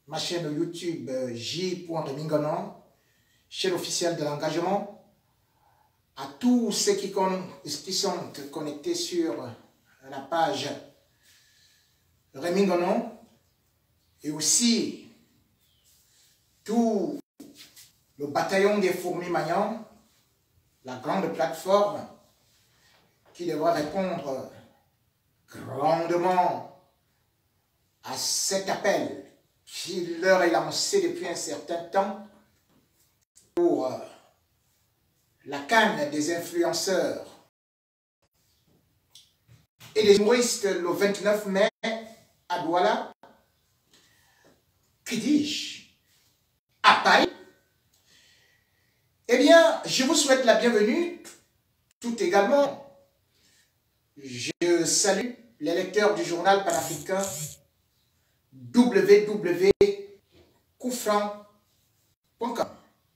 ma chaîne YouTube J.Remingonon, chaîne officielle de l'engagement, à tous ceux qui sont connectés sur la page Remingonon et aussi tout le bataillon des fourmis magnants, la grande plateforme qui devra répondre grandement à cet appel qui leur est lancé depuis un certain temps pour la canne des influenceurs et des humoristes le 29 mai à Douala. Que dis-je? À Paris. Eh bien, je vous souhaite la bienvenue, tout également. Je salue les lecteurs du journal panafricain www.koufran.com.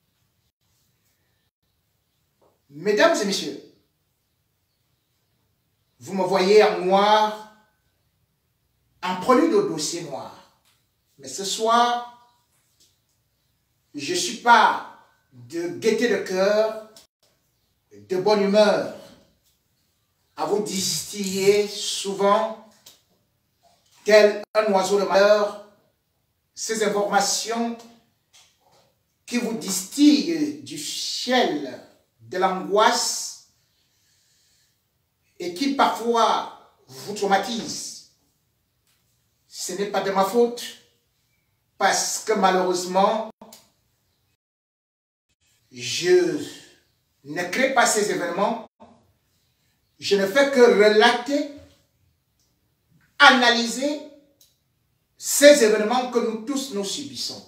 Mesdames et messieurs, vous me voyez en noir, en prélude au dossier noir. Mais ce soir, je ne suis pas de gaieté de cœur, de bonne humeur, à vous distiller souvent, tel un oiseau de malheur, ces informations qui vous distillent du ciel de l'angoisse et qui parfois vous traumatisent. Ce n'est pas de ma faute, parce que malheureusement, je ne crée pas ces événements. Je ne fais que relater, analyser ces événements que nous tous nous subissons.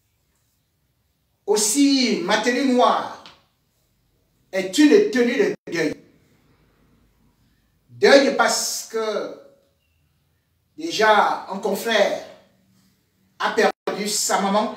Aussi, ma tenue noire est une tenue de deuil. Deuil parce que déjà un confrère a perdu sa maman,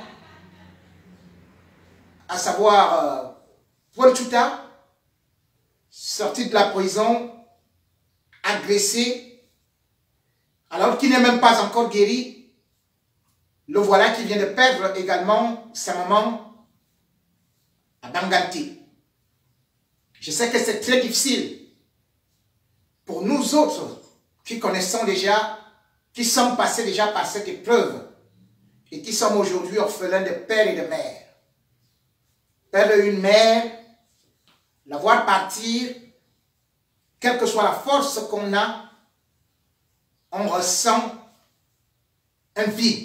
à savoir Paul Tchouta, sorti de la prison, agressé, alors qu'il n'est même pas encore guéri. Le voilà qui vient de perdre également sa maman à Banganté. Je sais que c'est très difficile pour nous autres qui connaissons déjà, qui sommes passés déjà par cette épreuve et qui sommes aujourd'hui orphelins de père et de mère. Perdre une mère, la voir partir, quelle que soit la force qu'on a, on ressent un vide.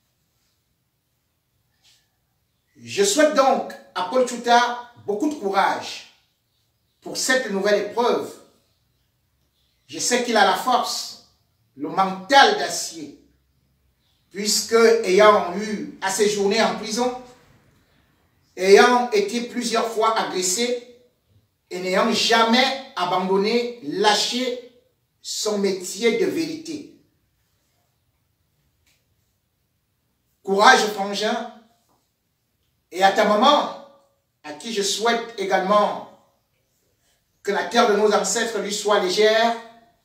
Je souhaite donc à Paul Tchouta beaucoup de courage pour cette nouvelle épreuve. Je sais qu'il a la force, le mental d'acier, puisque ayant eu à séjourner en prison, ayant été plusieurs fois agressé et n'ayant jamais abandonné, lâché son métier de vérité. Courage, frangin, et à ta maman, à qui je souhaite également que la terre de nos ancêtres lui soit légère,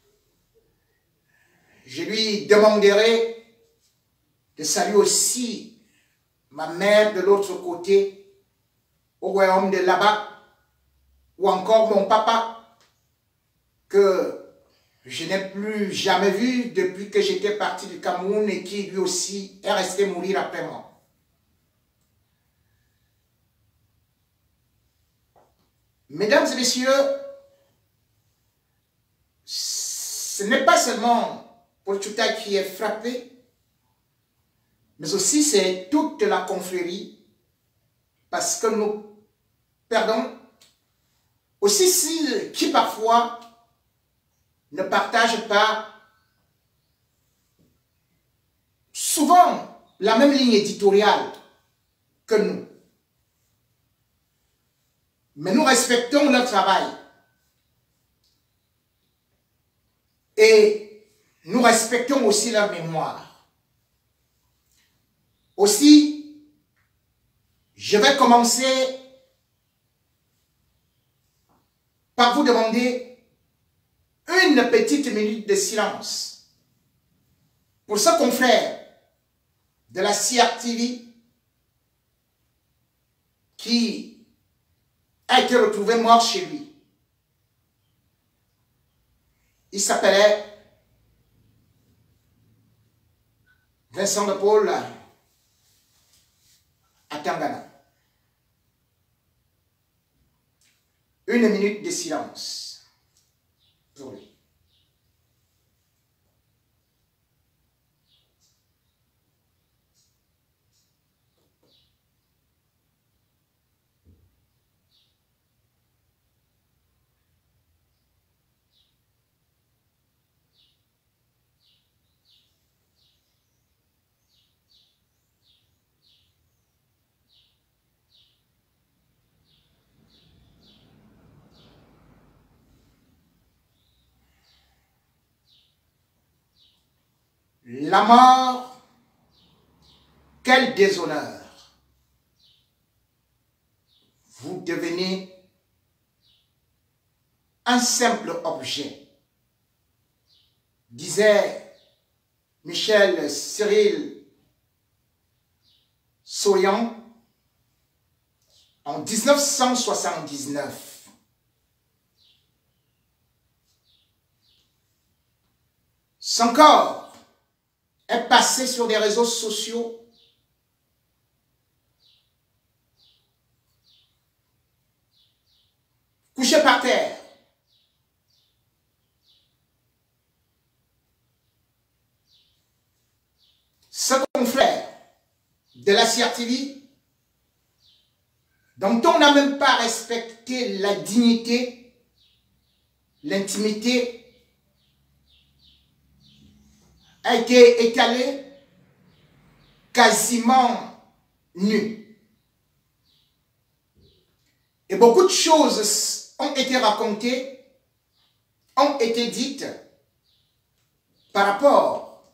je lui demanderai de saluer aussi ma mère de l'autre côté, au royaume de là-bas, ou encore mon papa, que je n'ai plus jamais vu depuis que j'étais parti du Cameroun et qui lui aussi est resté mourir après moi. Mesdames et messieurs, ce n'est pas seulement Paul Tchouta qui est frappé, mais aussi c'est toute la confrérie, parce que nous perdons aussi ceux qui parfois ne partagent pas souvent la même ligne éditoriale que nous. Mais nous respectons leur travail. Et nous respectons aussi leur mémoire. Aussi, je vais commencer par vous demander une petite minute de silence pour ce confrère de la CRTV qui a été retrouvé mort chez lui. Il s'appelait Vincent de Paul Atangana. 1 minute de silence pour lui. La mort, quel déshonneur. Vous devenez un simple objet, disait Michel Cyril Soyan en 1979. Son corps est passé sur des réseaux sociaux couché par terre. Ce confrère de la CRTV, dont on n'a même pas respecté la dignité, l'intimité, a été étalé quasiment nu. Et beaucoup de choses ont été racontées, ont été dites par rapport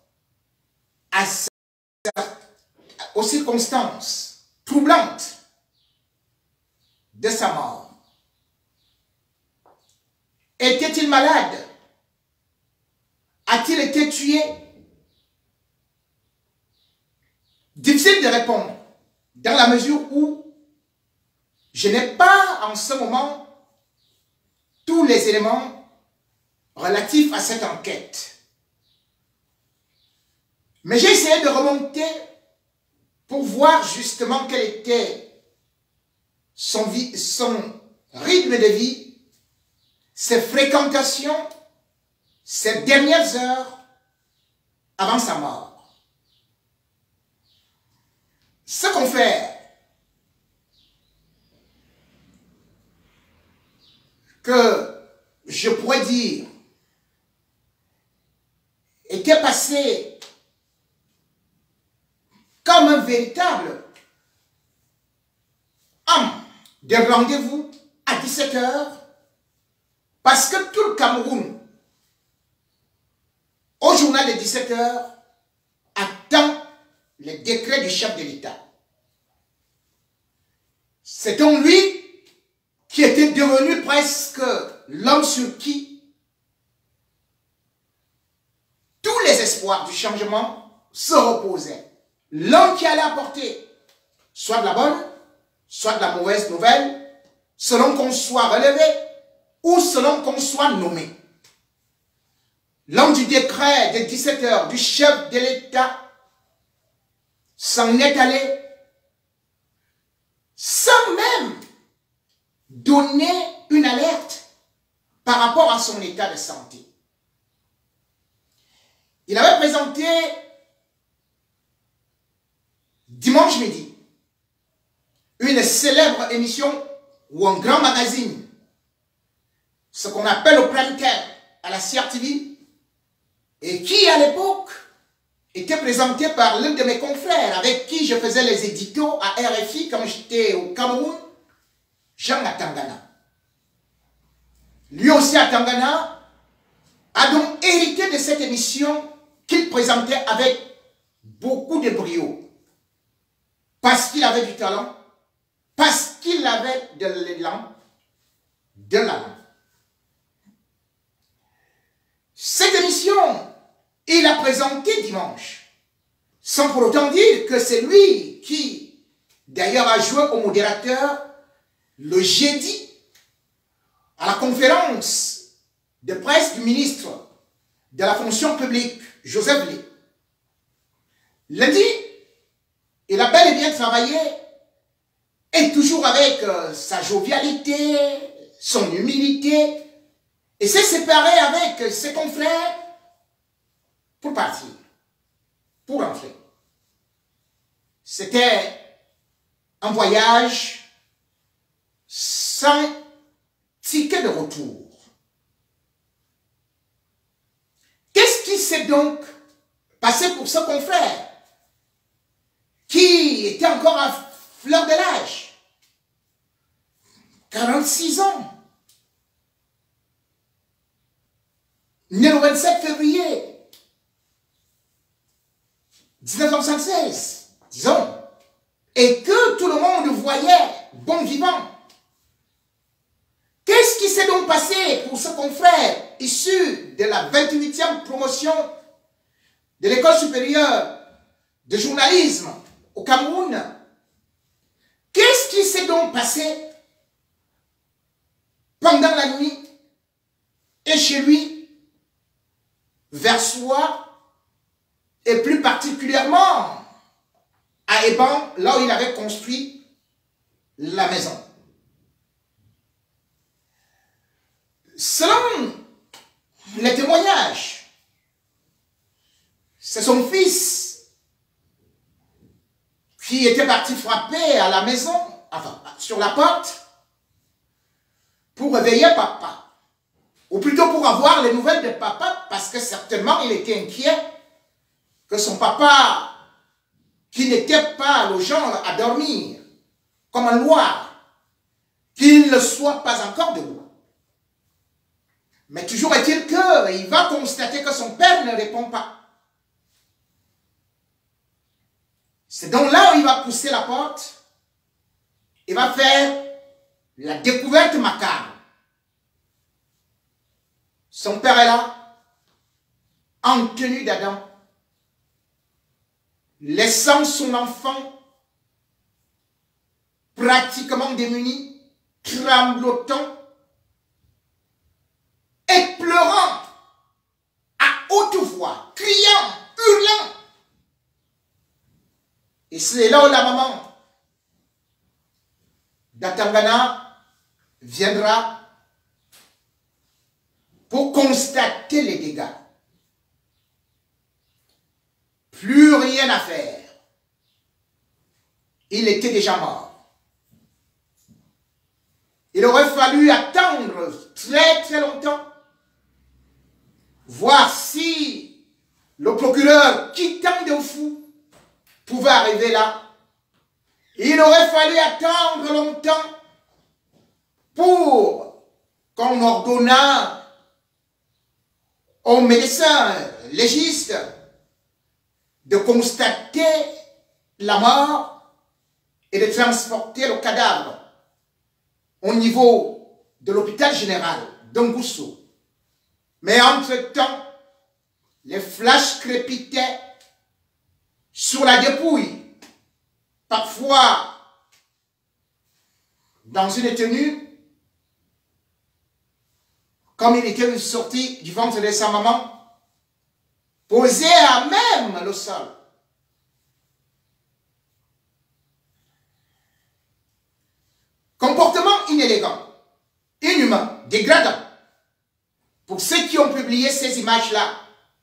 aux circonstances troublantes de sa mort. Était-il malade? A-t-il été tué? Difficile de répondre, dans la mesure où je n'ai pas en ce moment tous les éléments relatifs à cette enquête. Mais j'ai essayé de remonter pour voir justement quel était son rythme de vie, ses fréquentations, ses dernières heures avant sa mort. Ce qu'on fait, que je pourrais dire était passé comme un véritable homme de rendez-vous à 17 h, parce que tout le Cameroun, au journal de 17 h, attend le décret du chef de l'État. C'est donc lui qui était devenu presque l'homme sur qui tous les espoirs du changement se reposaient. L'homme qui allait apporter soit de la bonne, soit de la mauvaise nouvelle, selon qu'on soit relevé ou selon qu'on soit nommé. L'homme du décret de 17 h du chef de l'État s'en est allé sans même donner une alerte par rapport à son état de santé. Il avait présenté dimanche midi une célèbre émission ou un grand magazine, ce qu'on appelle au prime time à la CRTV, et qui à l'époque était présenté par l'un de mes confrères avec qui je faisais les éditos à RFI quand j'étais au Cameroun, Jean Atangana. Lui aussi, Atangana, a donc hérité de cette émission qu'il présentait avec beaucoup de brio. Parce qu'il avait du talent, parce qu'il avait de l'élan, de l'âme. Cette émission, il a présenté dimanche sans pour autant dire que c'est lui qui, d'ailleurs, a joué au modérateur le jeudi à la conférence de presse du ministre de la fonction publique, Joseph Lee. Lundi, il a bel et bien travaillé, et toujours avec sa jovialité, son humilité, et s'est séparé avec ses confrères pour partir, pour rentrer. C'était un voyage sans ticket de retour. Qu'est-ce qui s'est donc passé pour ce confrère qui était encore à fleur de l'âge? 46 ans. Né le 27 février 1976, disons, et que tout le monde voyait bon vivant. Qu'est-ce qui s'est donc passé pour ce confrère issu de la 28e promotion de l'école supérieure de journalisme au Cameroun? Qu'est-ce qui s'est donc passé pendant la nuit et chez lui, vers soi, et plus particulièrement à Eban, là où il avait construit la maison? Selon les témoignages, c'est son fils qui était parti frapper à la maison, enfin sur la porte, pour réveiller papa, ou plutôt pour avoir les nouvelles de papa, parce que certainement il était inquiet que son papa, qui n'était pas le genre à dormir comme un noir, qu'il ne soit pas encore debout. Mais toujours est-il qu'il va constater que son père ne répond pas. C'est donc là où il va pousser la porte, il va faire la découverte macabre. Son père est là, en tenue d'Adam, laissant son enfant pratiquement démuni, tremblotant, et pleurant à haute voix, criant, hurlant. Et c'est là où la maman d'Atangana viendra pour constater les dégâts. Plus rien à faire. Il était déjà mort. Il aurait fallu attendre très très longtemps, voir si le procureur quittant de fou pouvait arriver là. Il aurait fallu attendre longtemps pour qu'on ordonnât aux médecins légistes de constater la mort et de transporter le cadavre au niveau de l'hôpital général d'Ongousso. Mais entre-temps, les flashs crépitaient sur la dépouille, parfois dans une tenue, comme il était sorti du ventre de sa maman, posé à même le sol. Comportement inélégant, inhumain, dégradant, pour ceux qui ont publié ces images-là.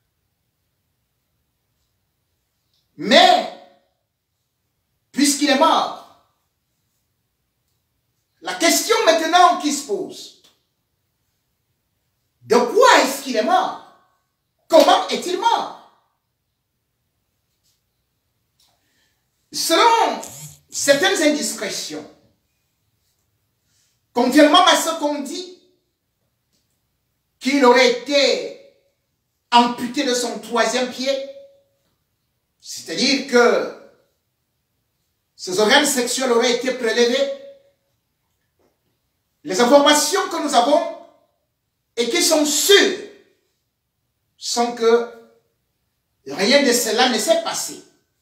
Mais, puisqu'il est mort, la question maintenant qui se pose, de quoi est-ce qu'il est mort? Comment est-il mort? Selon certaines indiscrétions, contrairement à ce qu'on dit, qu'il aurait été amputé de son troisième pied, c'est-à-dire que ses organes sexuels auraient été prélevés, les informations que nous avons et qui sont sûres sont que rien de cela ne s'est passé.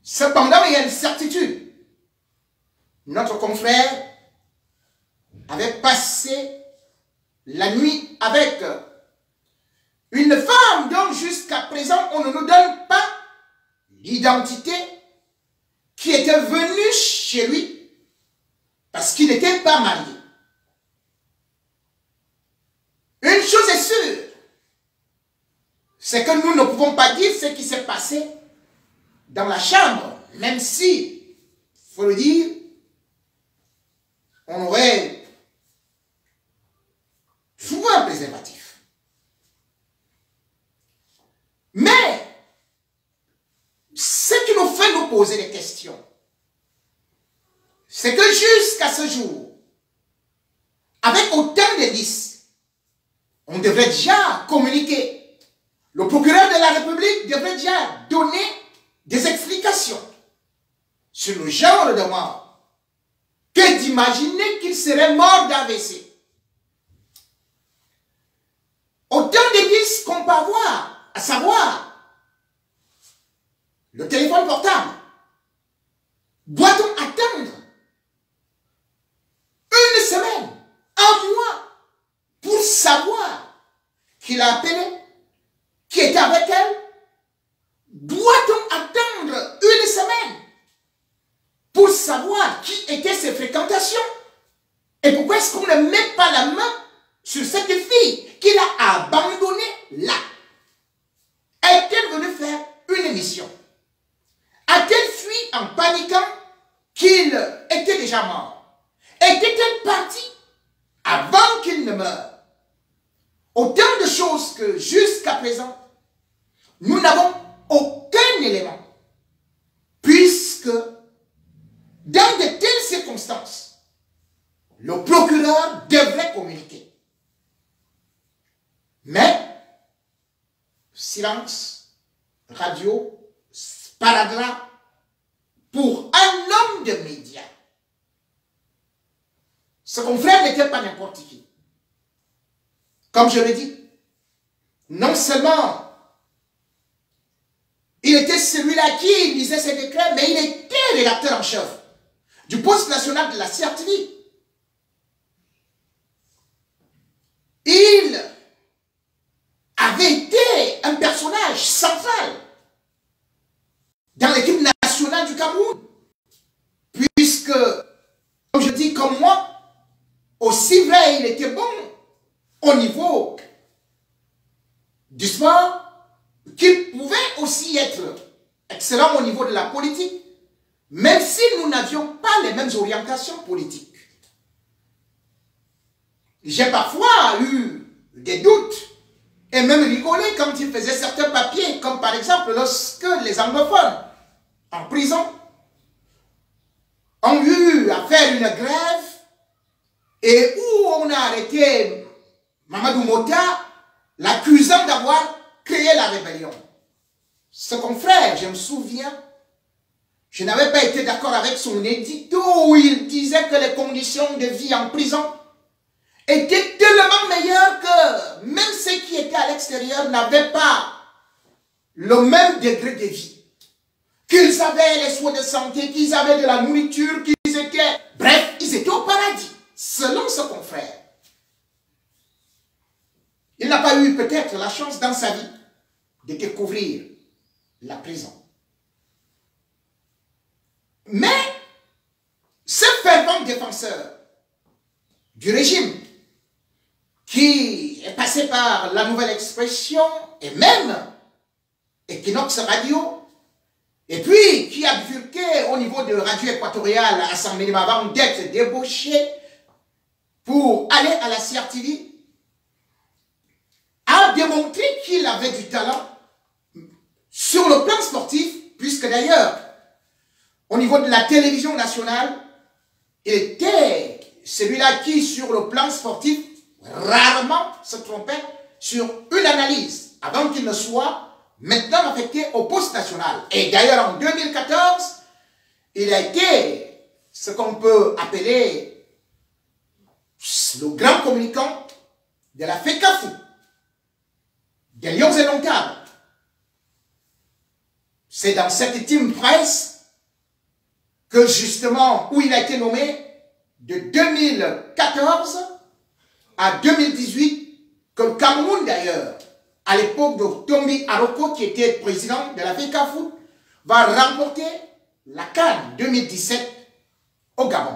Cependant, il y a une certitude. Notre confrère avait passé la nuit avec une femme dont jusqu'à présent on ne nous donne pas l'identité, qui était venue chez lui parce qu'il n'était pas marié. Une chose est sûre, c'est que nous ne pouvons pas dire ce qui s'est passé dans la chambre, même si, il faut le dire, on aurait trouvé un préservatif. Mais, ce qui nous fait nous poser des questions, c'est que jusqu'à ce jour, avec autant d'indices, on devrait déjà communiquer. Le procureur de la République devrait déjà donner des explications sur le genre de mort, que d'imaginer qu'il serait mort d'AVC. Autant d'indices qu'on peut avoir, à savoir le téléphone portable. Doit-on attendre une semaine, un mois, pour savoir qu'il a appelé, qui était avec elle? Doit-on attendre une semaine pour savoir qui étaient ses fréquentations? Et pourquoi est-ce qu'on ne met pas la main sur cette fille qu'il a abandonnée là? Est-elle venue faire une émission? A-t-elle fui en paniquant qu'il était déjà mort? Était-elle partie avant qu'il ne meure? Autant de choses que jusqu'à présent, nous n'avons aucun élément. Puisque dans de telles circonstances, le procureur devrait communiquer. Mais, silence, radio, sparadrap, pour un homme de médias. Ce confrère n'était pas n'importe qui. Comme je l'ai dit, non seulement il était celui-là qui lisait ses décrets, mais il était rédacteur en chef du poste national de la CRTV. Il avait été un personnage central dans l'équipe nationale du Cameroun. Puisque, comme je dis, comme moi, aussi vrai il était bon au niveau du sport, qu'il pouvait aussi être excellent au niveau de la politique, même si nous n'avions pas les mêmes orientations politiques. J'ai parfois eu des doutes et même rigolé quand il faisait certains papiers, comme par exemple lorsque les anglophones en prison ont eu à faire une grève et où on a arrêté Mamadou Mota, l'accusant d'avoir créé la rébellion. Ce confrère, je me souviens, je n'avais pas été d'accord avec son édito où il disait que les conditions de vie en prison étaient tellement meilleures que même ceux qui étaient à l'extérieur n'avaient pas le même degré de vie. Qu'ils avaient les soins de santé, qu'ils avaient de la nourriture, qu'ils étaient... Bref, ils étaient au paradis, selon ce confrère. Il n'a pas eu peut-être la chance dans sa vie de découvrir la prison. Mais ce fervent défenseur du régime qui est passé par La Nouvelle Expression et même Equinox Radio, et puis qui a bifurqué au niveau de Radio Équatoriale à San Médéma avant d'être débauché pour aller à la CRTV, a démontré qu'il avait du talent sur le plan sportif, puisque d'ailleurs, au niveau de la télévision nationale, il était celui-là qui, sur le plan sportif, rarement se trompait sur une analyse, avant qu'il ne soit maintenant affecté au poste national. Et d'ailleurs, en 2014, il a été ce qu'on peut appeler le grand communicant de la FECAFOU, des Lions Indomptables. C'est dans cette team presse que justement, où il a été nommé de 2014 à 2018, que le Cameroun d'ailleurs, à l'époque de Tombi Aroko, qui était président de la FECAFOOT, va remporter la CAN 2017 au Gabon.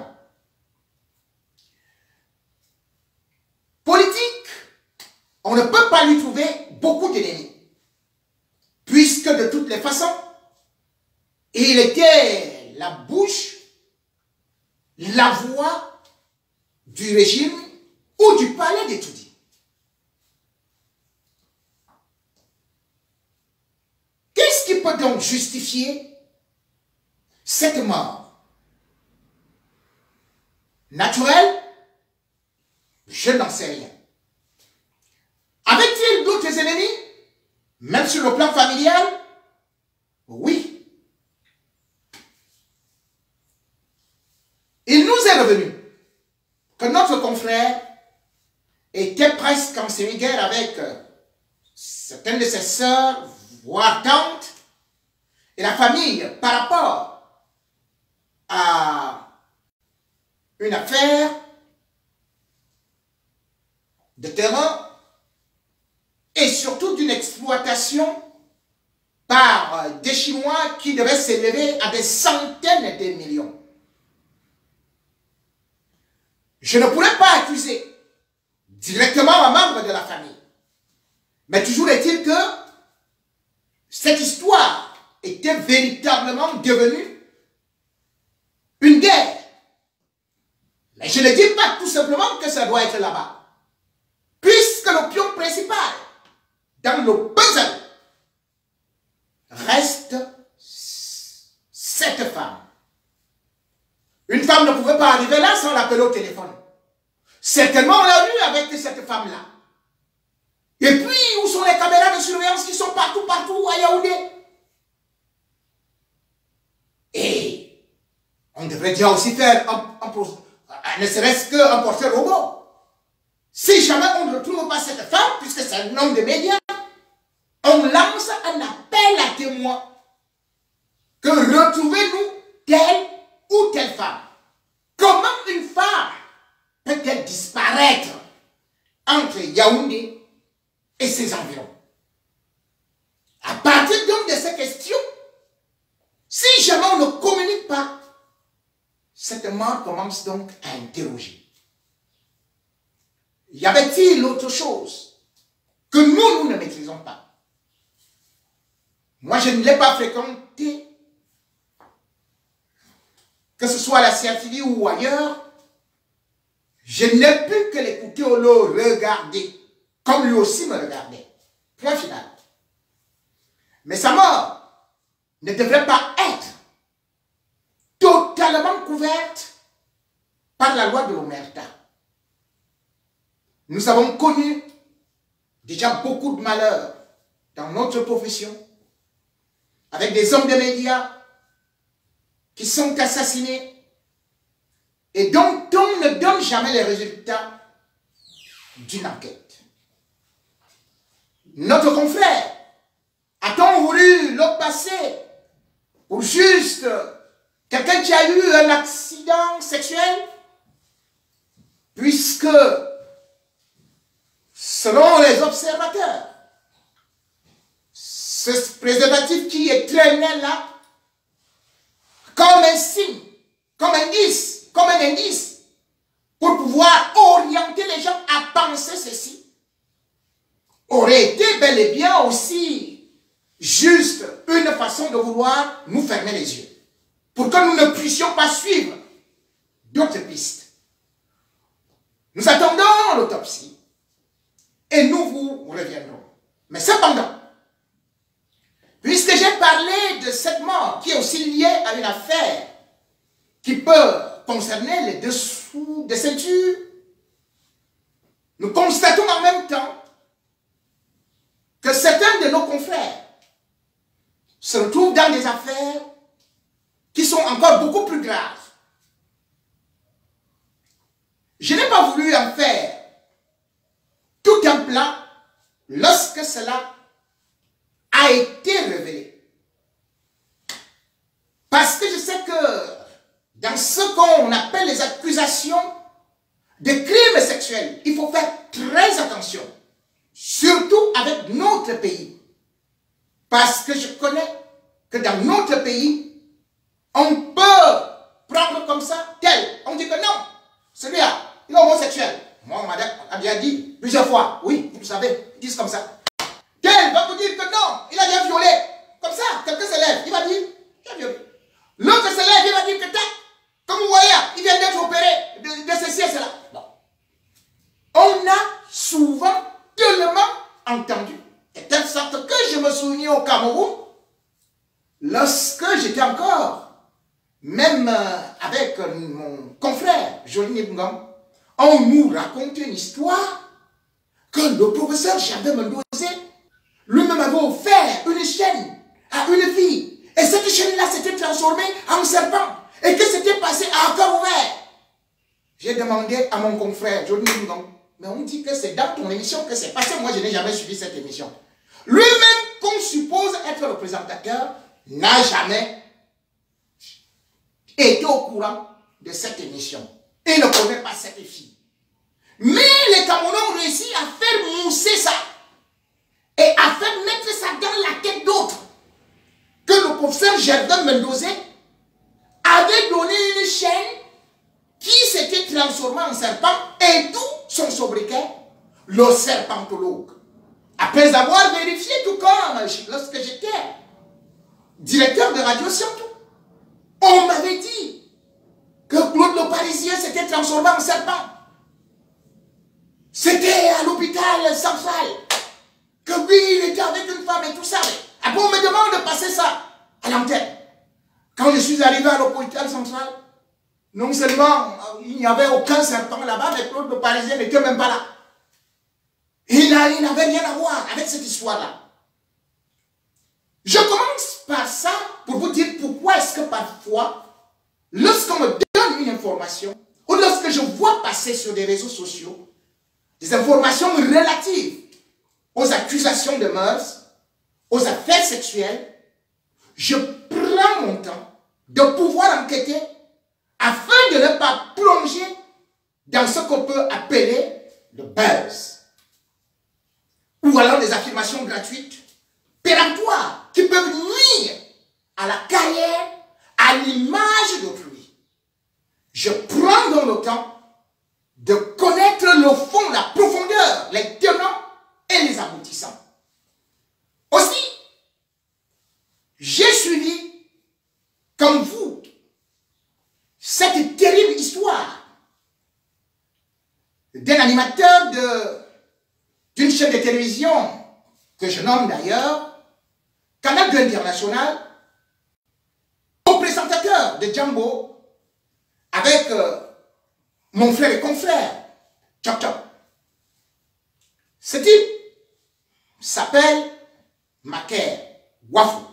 Politique, on ne peut pas lui trouver beaucoup d'ennemis, puisque de toutes les façons, il était la bouche, la voix du régime ou du palais des Toudi. Qu'est-ce qui peut donc justifier cette mort naturelle? Je n'en sais rien. Avait-il d'autres ennemis, même sur le plan familial? Oui. Il nous est revenu que notre confrère était presque en semi-guerre avec certaines de ses sœurs, voire tantes, et la famille par rapport à une affaire de terrain et surtout d'une exploitation par des Chinois qui devaient s'élever à des centaines de millions. Je ne pourrais pas accuser directement un membre de la famille, mais toujours est-il que cette histoire était véritablement devenue une guerre. Mais je ne dis pas tout simplement que ça doit être là-bas, puisque l'opium principal dans le puzzle reste cette femme. Une femme ne pouvait pas arriver là sans l'appeler au téléphone. Certainement, on l'a vu avec cette femme-là. Et puis, où sont les caméras de surveillance qui sont partout à Yaoundé? Et on devrait déjà aussi faire ne serait-ce qu'un portrait robot. Si jamais on ne retrouve pas cette femme, puisque c'est un homme de médias, on lance un appel à témoins que retrouvez-nous telle ou telle femme. Comment une femme peut-elle disparaître entre Yaoundé et ses environs? À partir donc de ces questions, si jamais on ne communique pas, cette mort commence donc à interroger. Y avait-il autre chose que nous ne maîtrisons pas? Moi, je ne l'ai pas fréquenté, que ce soit à la CRTV ou ailleurs. Je n'ai pu que l'écouter ou le regarder, comme lui aussi me regardait. Point final. Mais sa mort ne devrait pas être totalement couverte par la loi de l'Omerta. Nous avons connu déjà beaucoup de malheurs dans notre profession, avec des hommes de médias qui sont assassinés et dont on ne donne jamais les résultats d'une enquête. Notre confrère, a-t-on voulu le passer pour juste quelqu'un qui a eu un accident sexuel? Puisque, selon les observateurs, ce préservatif qui est traîné là, comme un signe, comme un indice, pour pouvoir orienter les gens à penser ceci, aurait été bel et bien aussi juste une façon de vouloir nous fermer les yeux, pour que nous ne puissions pas suivre d'autres pistes. Nous attendons l'autopsie et nous vous reviendrons. Mais cependant, puisque j'ai parlé de cette mort qui est aussi liée à une affaire qui peut concerner les dessous de ceinture, nous constatons en même temps que certains de nos confrères se retrouvent dans des affaires qui sont encore beaucoup plus graves. Je n'ai pas voulu en faire tout un plan lorsque cela a été révélé. Parce que je sais que dans ce qu'on appelle les accusations de crimes sexuels, il faut faire très attention, surtout avec notre pays. Parce que je connais que dans notre pays, on peut prendre comme ça, tel. On dit que non, celui-là, il est homosexuel. Moi, on m'a déjà dit plusieurs fois, oui, vous savez, ils disent comme ça. Tel va vous dire que non, il a bien violé. Comme ça, quelqu'un se lève, il va dire, il a violé. L'autre se lève, il va dire que tac, comme vous voyez, il vient d'être opéré de ceci et cela. Non. On a souvent tellement entendu, de telle sorte que je me souviens au Cameroun, lorsque j'étais encore, même avec mon confrère, Jolie Nibungam, on nous racontait une histoire que le professeur Gervais Mendozé lui-même avait offert une chaîne à une fille. Et cette chaîne-là s'était transformée en serpent. Et que c'était passé à cœur ouvert. J'ai demandé à mon confrère, Jolie Nibungam, mais on dit que c'est dans ton émission que c'est passé. Moi, je n'ai jamais suivi cette émission. Lui-même, qu'on suppose être le présentateur, n'a jamais été au courant de cette émission. Il ne connaît pas cette fille. Mais les Camerounais ont réussi à faire mousser ça. Et à faire mettre ça dans la tête d'autres. Que le professeur Gervais Mendozé avait donné une chaîne qui s'était transformée en serpent et tout son sobriquet, le serpentologue. Après avoir vérifié tout comme lorsque j'étais directeur de Radio Scientou, on m'avait dit que Claude le Parisien s'était transformé en serpent. C'était à l'hôpital central. Que oui, il était avec une femme et tout ça. Après, on me demande de passer ça à l'antenne. Quand je suis arrivé à l'hôpital central, non seulement il n'y avait aucun serpent là-bas, mais Claude le Parisien n'était même pas là. Il n'avait rien à voir avec cette histoire-là. Je commence par ça pour vous dire pourquoi est-ce que parfois, lorsqu'on me donne une information, ou lorsque je vois passer sur des réseaux sociaux, des informations relatives aux accusations de mœurs, aux affaires sexuelles, je prends mon temps de pouvoir enquêter afin de ne pas plonger dans ce qu'on peut appeler le buzz. Ou alors des affirmations gratuites, péremptoires, qui peuvent nuire à la carrière, à l'image d'autrui. Je prends donc le temps de connaître le fond, la profondeur, les tenants et les aboutissants. Aussi, j'ai suivi, comme vous, cette terrible histoire d'un animateur d'une chaîne de télévision que je nomme d'ailleurs Canal 2 International, au présentateur de Djambo avec mon frère et confrère Chop Chop. Ce type s'appelle Maker Wafou.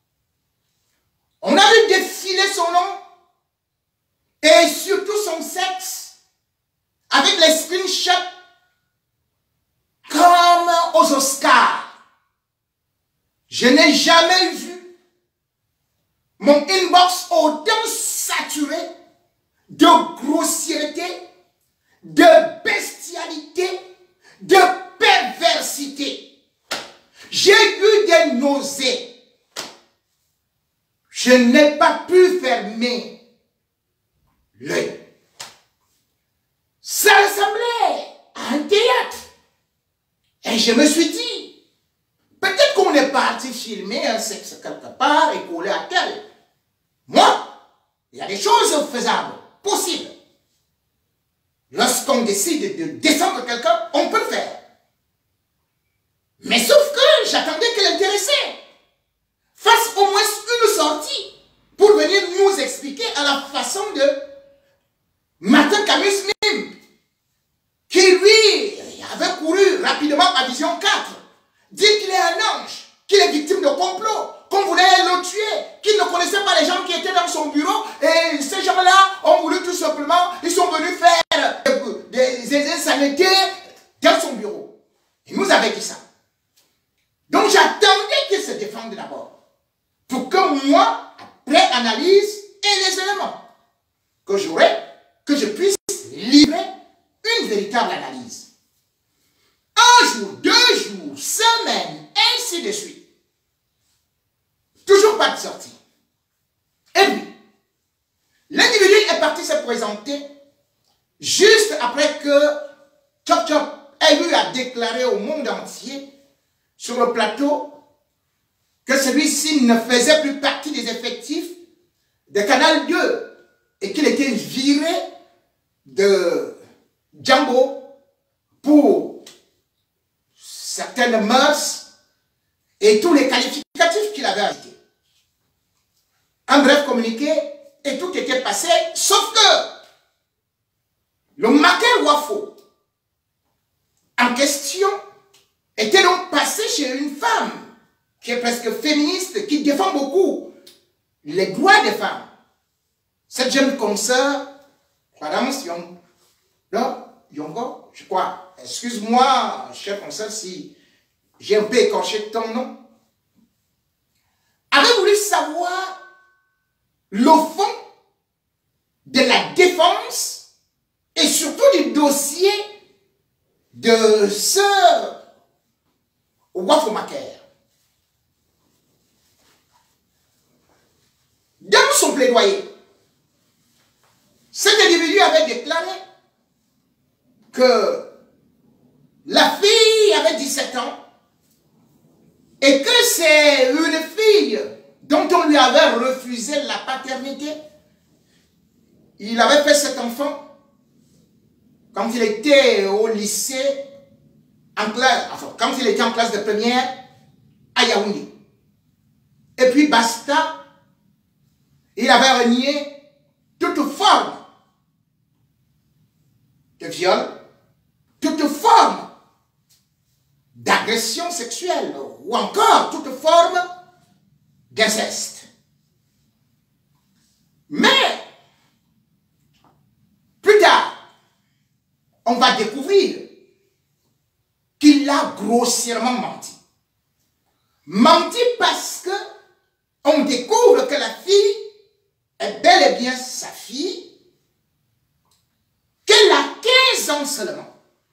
On a vu défiler son nom et surtout son sexe avec les screenshots comme aux Oscars. Je n'ai jamais vu mon inbox autant saturé de grossièreté, de bestialité, de perversité. J'ai eu des nausées. Je n'ai pas pu fermer l'œil. Ça ressemblait à un théâtre. Et je me suis dit, peut-être qu'on est parti filmer un sexe quelque part et coller à tel. Moi, il y a des choses faisables, possibles. Lorsqu'on décide de descendre quelqu'un, on peut le faire. Mais sauf que j'attendais que l'intéressé fasse au moins une sortie pour venir nous expliquer à la façon de Martin Camus Nim, qui lui avait couru rapidement à Vision 4, dit qu'il est un ange, qu'il est victime de complot, qu'on voulait le tuer, qu'il ne connaissait pas les gens qui étaient dans son bureau, et ces gens-là ont voulu tout simplement, ils sont venus faire des insanités dans son bureau. Il nous avait dit ça. Donc j'attendais qu'il se défende d'abord, pour que moi, après analyse et les éléments. parti se présenter juste après que Chop Chop ait eu à déclarer au monde entier sur le plateau que celui-ci ne faisait plus partie des effectifs de Canal 2 et qu'il était viré de Django pour certaines mœurs et tous les qualificatifs qu'il avait ajoutés. Un bref communiqué et tout était passé, sauf que le maquet Wafo en question était donc passé chez une femme qui est presque féministe, qui défend beaucoup les droits des femmes. Cette jeune consoeur, Madame Yongo, je crois, excuse-moi, chère consoeur, si j'ai un peu écorché ton nom, avait voulu savoir le fond de la défense et surtout du dossier de sœur Wafo Maker. Dans son plaidoyer, cet individu avait déclaré que la fille avait 17 ans et que c'est une fille dont on lui avait refusé la paternité. Il avait fait cet enfant quand il était au lycée, en classe, enfin, quand il était en classe de première à Yaoundé. Et puis basta, il avait renié toute forme de viol, toute forme d'agression sexuelle ou encore toute forme d'inceste. Mais, plus tard, on va découvrir qu'il a grossièrement menti. Menti parce que on découvre que la fille est bel et bien sa fille, qu'elle a 15 ans seulement.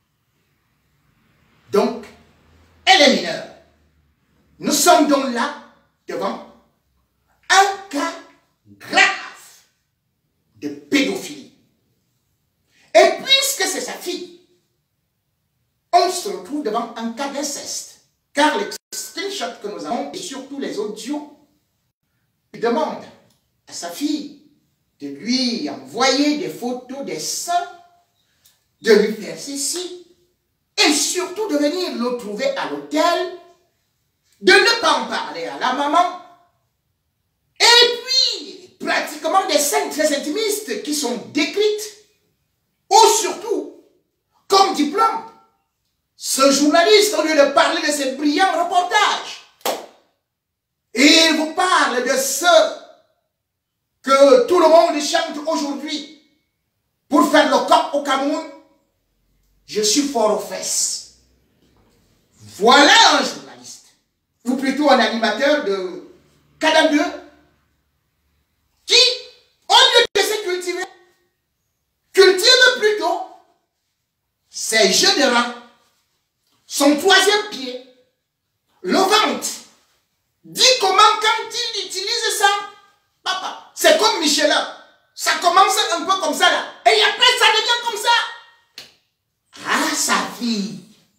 Donc, elle est mineure. Nous sommes donc là devant un cas grave de pédophilie. Et puisque c'est sa fille, on se retrouve devant un cas d'inceste. Car les screenshots que nous avons et surtout les audios demandent à sa fille de lui envoyer des photos des seins, de lui faire ceci, et surtout de venir le trouver à l'hôtel, de ne pas en parler à la maman, et puis pratiquement des scènes très intimistes qui sont décrites, ou surtout, comme diplôme, ce journaliste, au lieu de parler de ses brillants reportages, il vous parle de ce que tout le monde chante aujourd'hui pour faire le coq au Cameroun. Je suis fort aux fesses. Voilà un journaliste, ou plutôt un animateur de Canal 2, qui, au lieu de se cultiver, cultive plutôt ses jeux de reins, son troisième pied, le ventre. Dis comment quand il utilise ça, papa, c'est comme Michelin. Ça commence un peu comme ça là. Et après ça devient comme ça. Ah, sa fille.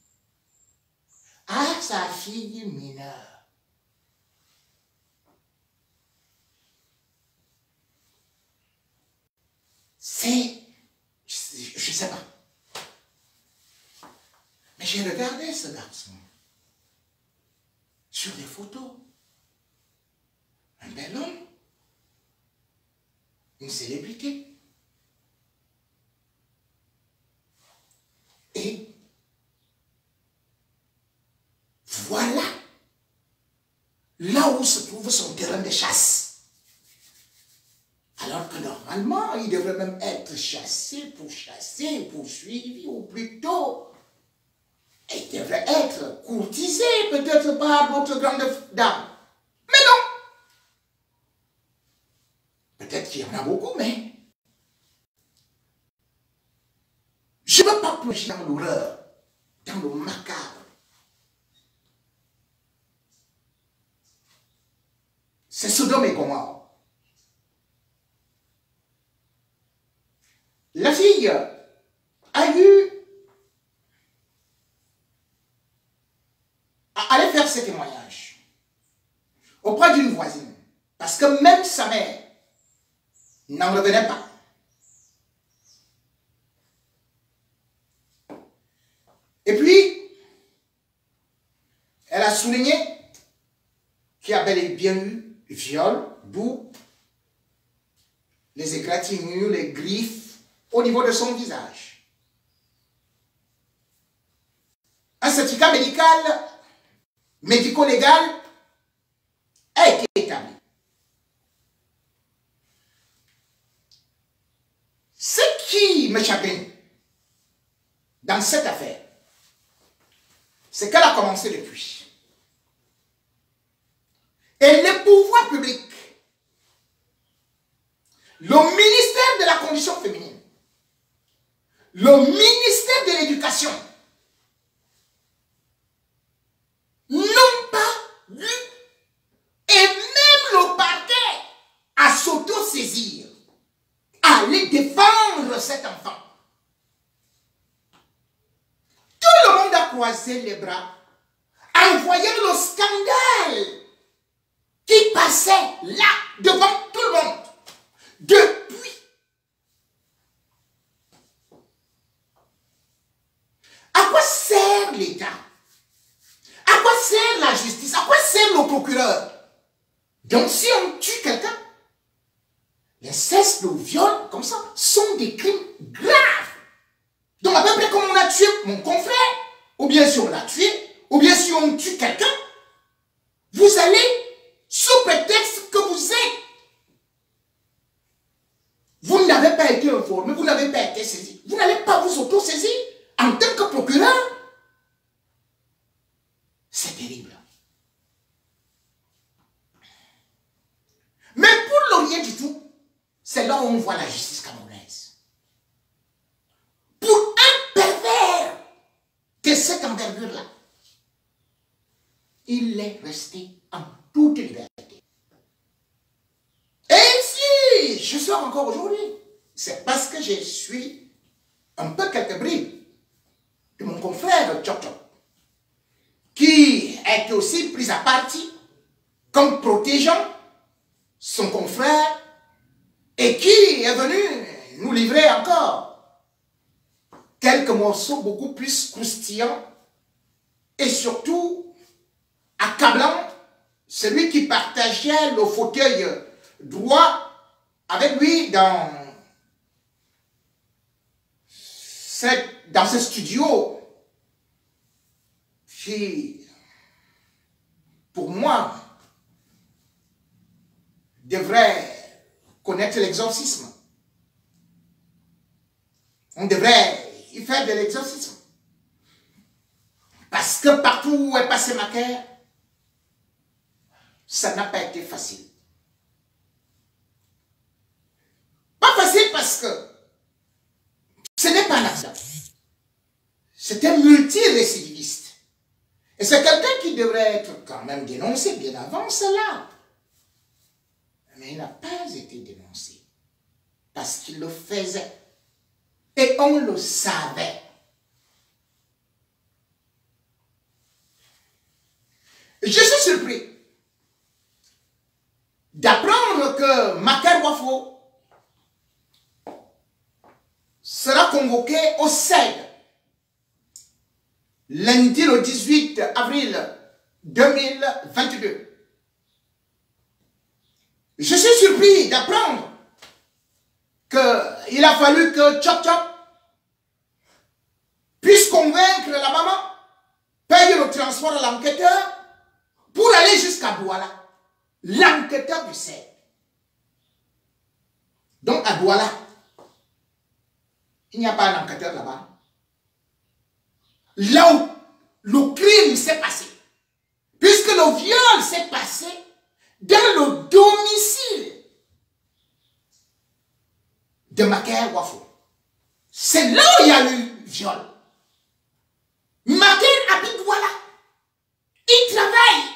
Ah, sa fille mineure. C'est... Je ne sais pas. Mais j'ai regardé ce garçon sur des photos. Un bel homme. Une célébrité. Et voilà là où se trouve son terrain de chasse. Alors que normalement, il devrait même être chassé, poursuivi, ou plutôt, il devrait être courtisé peut-être par d'autres grandes dames. Mais non! Peut-être qu'il y en a beaucoup, mais je ne veux pas plonger dans l'horreur, dans le macabre. C'est Sodome et Gomorrhe. La fille a eu à aller faire ses témoignages auprès d'une voisine. Parce que même sa mère n'en revenait pas. Et puis, elle a souligné qu'il y a bel et bien eu viol, d'où les égratignures, les griffes au niveau de son visage. Un certificat médical, médico-légal a été établi. Ce qui me chagrine dans cette affaire, c'est qu'elle a commencé depuis. Et les pouvoirs publics, le ministère de la Condition féminine, le ministère de l'Éducation, n'ont pas eu, et même le parquet, à s'auto-saisir, à aller défendre cet enfant. Tout le monde a croisé les bras en voyant le scandale qui passait là, devant tout le monde. Depuis. À quoi sert l'État? À quoi sert la justice? À quoi sert le procureur? Donc si on tue quelqu'un, l'inceste, le viol, comme ça, sont des crimes graves. Donc à peu près comme on a tué mon confrère, ou bien si on l'a tué, ou bien si on tue quelqu'un, vous allez, sous prétexte que vous êtes, vous n'avez pas été informé, vous n'avez pas été saisi, vous n'allez pas vous auto-saisir en tant que procureur. C'est terrible. Mais pour le rien du tout, c'est là où on voit la justice camerounaise. Pour un pervers de cette envergure-là, il est resté en toute liberté. Et si je sors encore aujourd'hui, c'est parce que je suis un peu quelques bribes de mon confrère Tchop Tchop, qui est aussi pris à partie comme protégeant son confrère et qui est venu nous livrer encore quelques morceaux beaucoup plus croustillants et surtout accablant celui qui partageait le fauteuil droit avec lui dans ce studio qui, pour moi, devrait connaître l'exorcisme. On devrait y faire de l'exorcisme. Parce que partout où est passé ma cœur, ça n'a pas été facile. Pas facile parce que ce n'est pas un accident. C'est un multirécidiviste. Et c'est quelqu'un qui devrait être quand même dénoncé bien avant cela. Mais il n'a pas été dénoncé. Parce qu'il le faisait. Et on le savait. Je suis surpris d'apprendre que Maker Wafo sera convoqué au CED lundi le 18 avril 2022. Je suis surpris d'apprendre qu'il a fallu que Tchop Tchop puisse convaincre la maman, payer le transport à l'enquêteur pour aller jusqu'à Douala, l'enquêteur du CED. Donc à Douala, il n'y a pas un enquêteur là-bas. Là où le crime s'est passé, puisque le viol s'est passé dans le domicile de Maker Wafo. C'est là où il y a eu viol. Maker habite Douala. Il travaille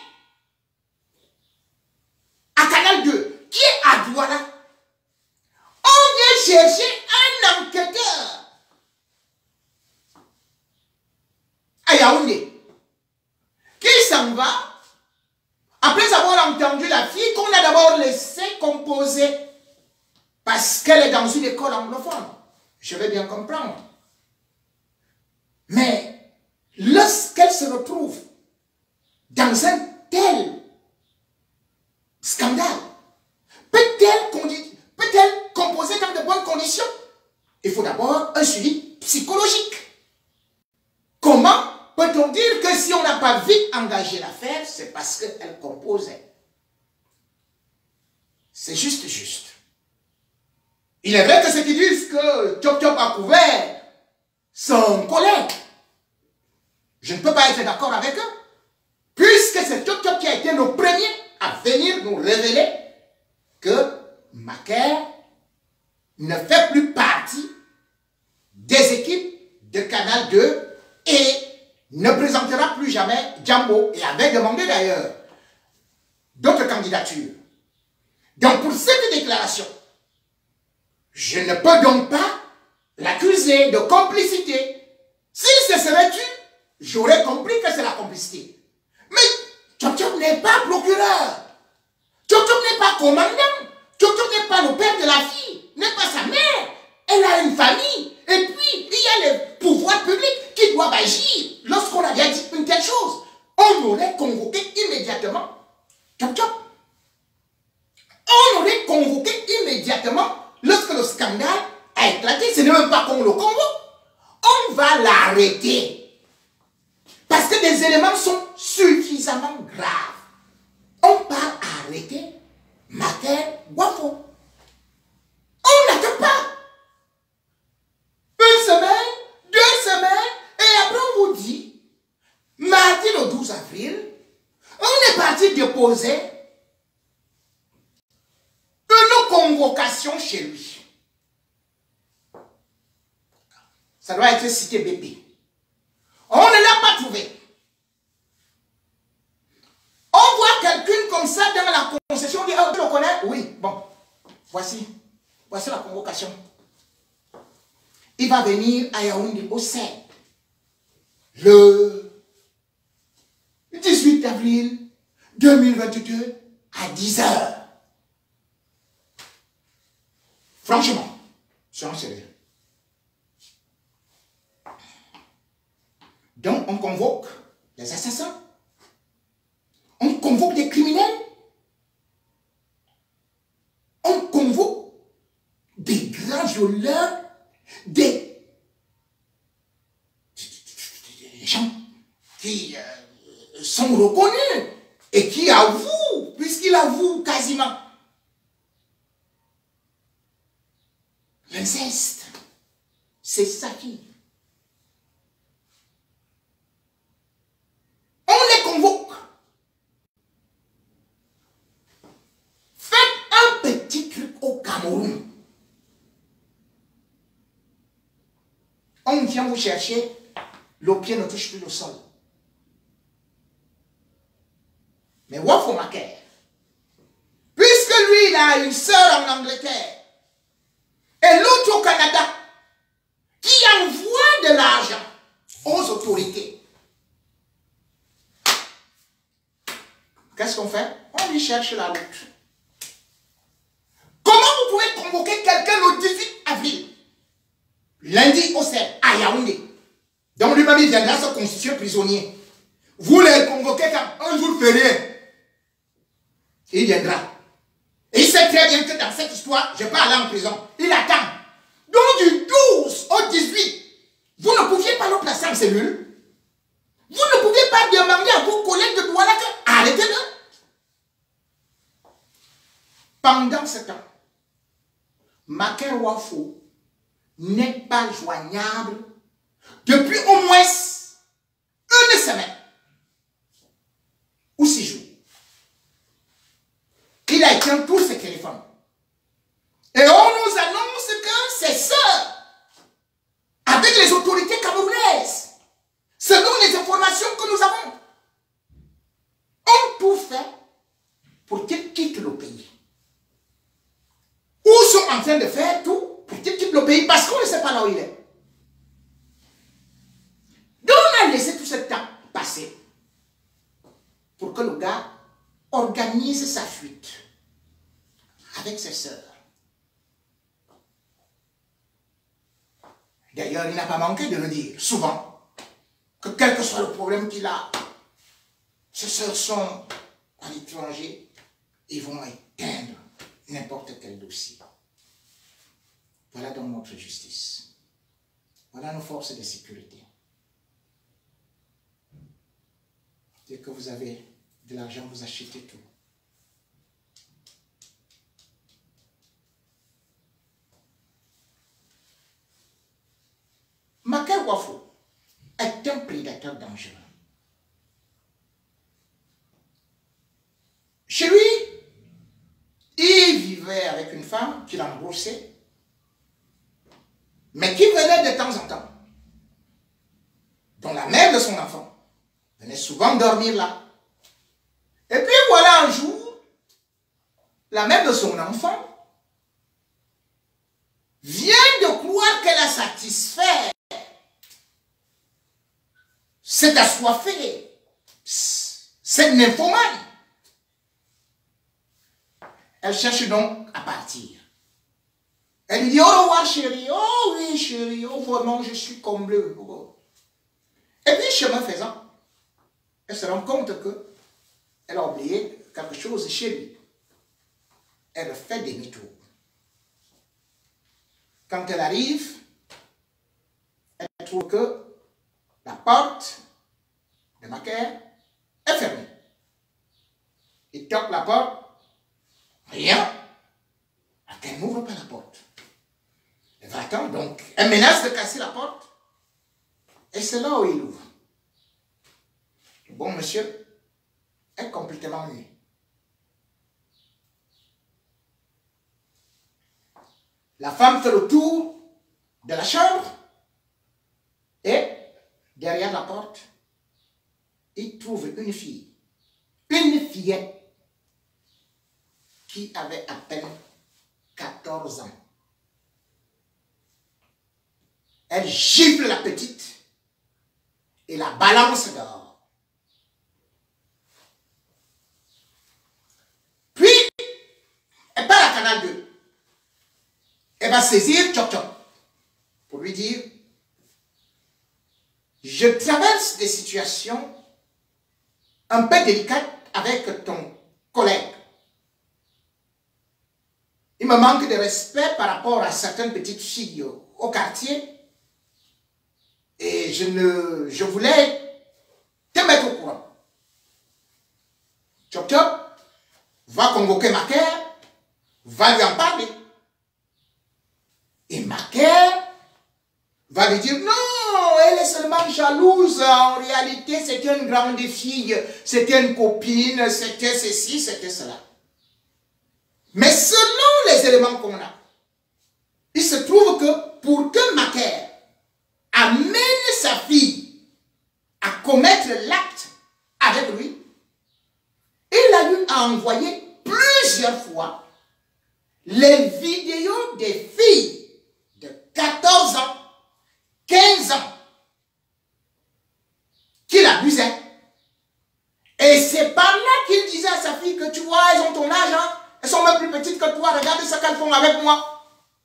à Canal 2, qui est à Douala. On vient chercher un enquêteur parce qu'elle est dans une école anglophone. Je vais bien comprendre. Mais lorsqu'elle se retrouve dans un tel scandale, peut-elle composer dans de bonnes conditions? Il faut d'abord un suivi psychologique. Comment peut-on dire que si on n'a pas vite engagé l'affaire, c'est parce qu'elle composait? C'est juste. Il est vrai que ceux qui disent que Chop Chop a couvert son collègue, je ne peux pas être d'accord avec eux, puisque c'est Chop Chop qui a été le premier à venir nous révéler que Maker ne fait plus partie des équipes de Canal 2 et ne présentera plus jamais Djambo, et avait demandé d'ailleurs d'autres candidatures. Donc pour cette déclaration, je ne peux donc pas l'accuser de complicité. S'il se serait tu, j'aurais compris que c'est la complicité. Mais Chop Chop n'est pas procureur. Chop Chop n'est pas commandant. Chop Chop n'est pas le père de la fille, n'est pas sa mère. Elle a une famille. Et puis, il y a les pouvoirs publics qui doivent agir lorsqu'on a bien dit une telle chose. On aurait convoqué immédiatement Chop Chop. On aurait convoqué immédiatement lorsque le scandale a éclaté. Ce n'est même pas qu'on le convoque. On va l'arrêter. Parce que des éléments sont suffisamment graves. On part arrêter Maker Wafo. On n'attend pas. Une semaine, 2 semaines, et après on vous dit, mardi le 12 avril, on est parti déposer une convocation chez lui. Ça doit être cité BP. On ne l'a pas trouvé. On voit quelqu'un comme ça dans la concession, on dit, oh, tu le connais? Oui, bon, voici la convocation. Il va venir à Yaoundé au 7, le 18 avril 2022 à 10 h. Franchement, soyons sérieux. Donc, on convoque les assassins. On convoque des criminels. On convoque des grands violeurs, des gens qui sont reconnus et qui avouent, puisqu'ils avouent quasiment. L'inceste, c'est sa fille. On les convoque. Faites un petit truc au Cameroun. On vient vous chercher, le pied ne touche plus le sol. Mais Wafo Maker, puisque lui, il a une sœur en Angleterre, et l'autre au Canada, qui envoie de l'argent aux autorités, qu'est-ce qu'on fait? On lui cherche la route. Comment vous pouvez convoquer quelqu'un le 18 avril, lundi au 7, à Yaoundé, donc lui-même il viendra se constituer prisonnier? Vous les convoquez quand un jour férié, il viendra. Et il sait très bien que dans cette histoire, je ne vais pas aller en prison. Il attend. Donc du 12 au 18, vous ne pouviez pas le placer en cellule. Vous ne pouviez pas demander à vos collègues de Douala que arrêtez-le. Pendant ce temps, Maker Wafo n'est pas joignable depuis au moins une semaine ou 6 jours. Il a éteint tous ses téléphones. Et on nous annonce que ses sœurs, avec les autorités camerounaises, selon les informations que nous avons, ont tout fait pour qu'il quitte le pays. Ou sont en train de faire tout pour qu'il quitte le pays parce qu'on ne sait pas là où il est. Donc on a laissé tout ce temps passer pour que le gars organise sa fuite avec ses sœurs. D'ailleurs, il n'a pas manqué de le dire, souvent, que quel que soit le problème qu'il a, ses sœurs sont à l'étranger, ils vont éteindre n'importe quel dossier. Voilà donc notre justice. Voilà nos forces de sécurité. Dès que vous avez de l'argent, vous achetez tout. Maker Wafo est un prédateur dangereux. Chez lui, il vivait avec une femme qu'il embroussait, mais qui venait de temps en temps, dont la mère de son enfant venait souvent dormir là. Et puis voilà un jour, la mère de son enfant vient de croire qu'elle a satisfait cette assoiffée, cette nymphomane. Elle cherche donc à partir. Elle lui dit, au revoir chérie, oh oui chérie, oh vraiment je suis comblée. Et puis chemin faisant, elle se rend compte que elle a oublié quelque chose chez lui. Elle fait demi-tour. Quand elle arrive, elle trouve que la porte de Maker est fermée. Il toque la porte, rien. Elle n'ouvre pas la porte. Elle va attendre, donc elle menace de casser la porte. Et c'est là où il ouvre. Le bon monsieur est complètement nu. La femme fait le tour de la chambre et derrière la porte, il trouve une fille, une fillette qui avait à peine 14 ans. Elle gifle la petite et la balance dehors. Puis, elle part à Canal 2. Elle va saisir Chop Chop pour lui dire, je traverse des situations un peu délicates avec ton collègue. Il me manque de respect par rapport à certaines petites filles au quartier. Et je voulais te mettre au courant. Chop Chop va convoquer Maker, va lui en parler. Et Maker va lui dire, non, elle est seulement jalouse. En réalité, c'était une grande fille, c'était une copine, c'était ceci, c'était cela. Mais selon les éléments qu'on a, il se trouve que pour que Maker amène sa fille à commettre l'acte avec lui, il a eu à envoyer plusieurs fois les vidéos des filles de 14 ans, 15 ans, qu'il abusait. Et c'est par là qu'il disait à sa fille que tu vois, elles ont ton âge, hein? Elles sont même plus petites que toi, regarde ce qu'elles font avec moi.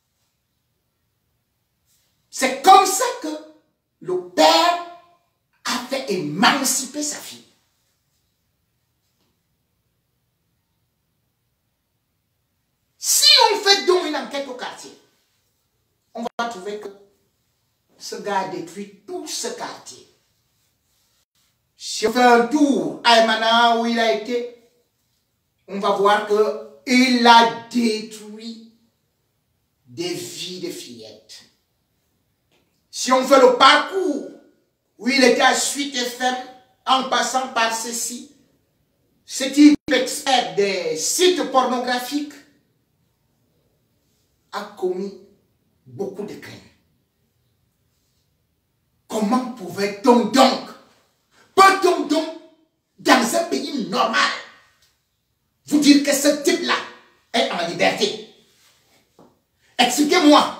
C'est comme ça que le père a fait émanciper sa fille. Si on fait donc une enquête au quartier, on va trouver que ce gars a détruit tout ce quartier. Si on fait un tour à Emana où il a été, on va voir qu'il a détruit des vies de fillettes. Si on fait le parcours où il était à Suite FM, en passant par ceci, ce type expert des sites pornographiques a commis beaucoup de crimes. Comment pouvait-on donc, peut-on donc, dans un pays normal, vous dire que ce type-là est en liberté? Expliquez-moi.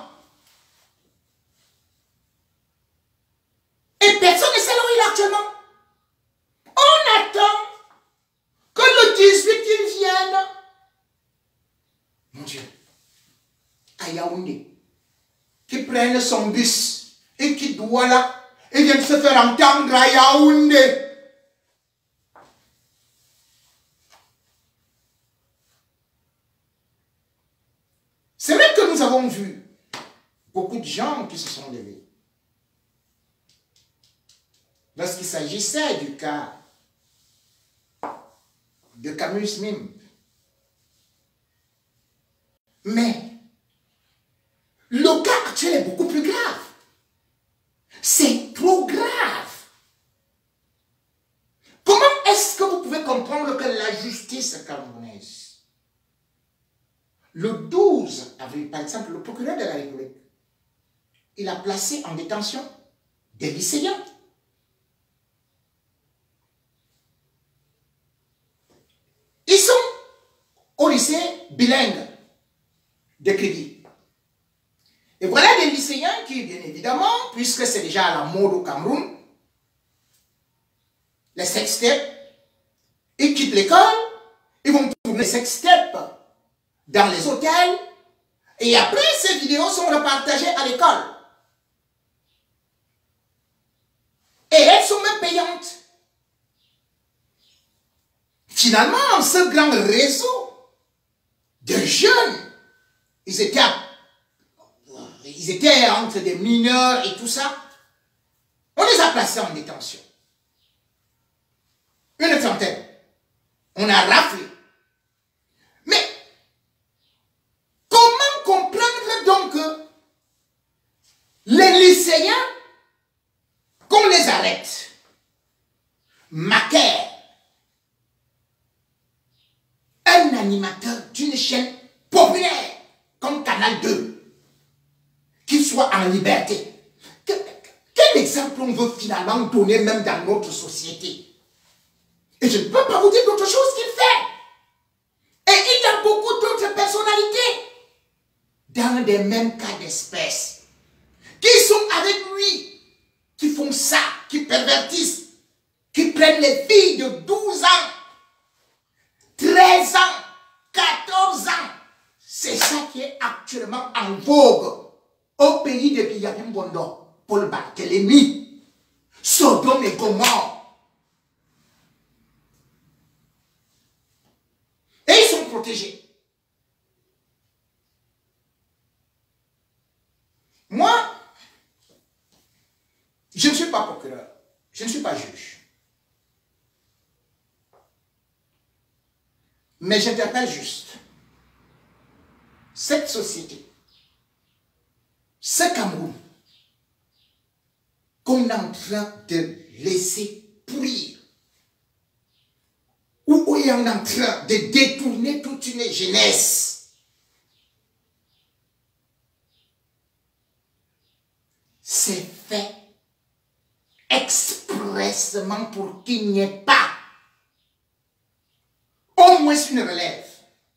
Et personne ne sait là où il est actuellement. On attend que le 18 il vienne. Mon Dieu. À Yaoundé, qui prenne son bus et quittent Douala et viennent se faire entendre à Yaoundé. C'est vrai que nous avons vu beaucoup de gens qui se sont levés. Lorsqu'il s'agissait du cas de Camus Mime. Mais le cas actuel est beaucoup plus grave. C'est trop grave. Comment est-ce que vous pouvez comprendre que la justice camerounaise, le 12 avril, par exemple, le procureur de la République, il a placé en détention des lycéens. Ils sont au lycée bilingue de Crédit. Et voilà des lycéens qui, bien évidemment, puisque c'est déjà à la mode au Cameroun, les sextapes, ils quittent l'école, ils vont tourner les sextapes dans les hôtels, et après, ces vidéos sont repartagées à l'école. Et elles sont même payantes. Finalement, ce grand réseau de jeunes, ils étaient entre des mineurs et tout ça. On les a placés en détention. Une trentaine. On a raflé. Mais comment comprendre donc que les lycéens, qu'on les arrête, Macaire, un animateur d'une chaîne populaire comme Canal 2, qu'il soit en liberté. Quel exemple on veut finalement donner même dans notre société? Et je ne peux pas vous dire d'autre chose qu'il fait. Et il y a beaucoup d'autres personnalités dans des mêmes cas d'espèce qui sont avec lui, qui font ça, qui pervertissent, qui prennent les filles de 12 ans, 13 ans, 14 ans. C'est ça qui est actuellement en vogue au pays de Biyabim Bondo, Paul Barthélémy, Sodome et Gomorrhe. Et ils sont protégés. Moi, je ne suis pas procureur, je ne suis pas juge. Mais j'interpelle juste cette société, ce Cameroun, qu'on est en train de laisser pourrir, ou on est en train de détourner toute une jeunesse. C'est fait expressément pour qu'il n'y ait pas au moins une relève.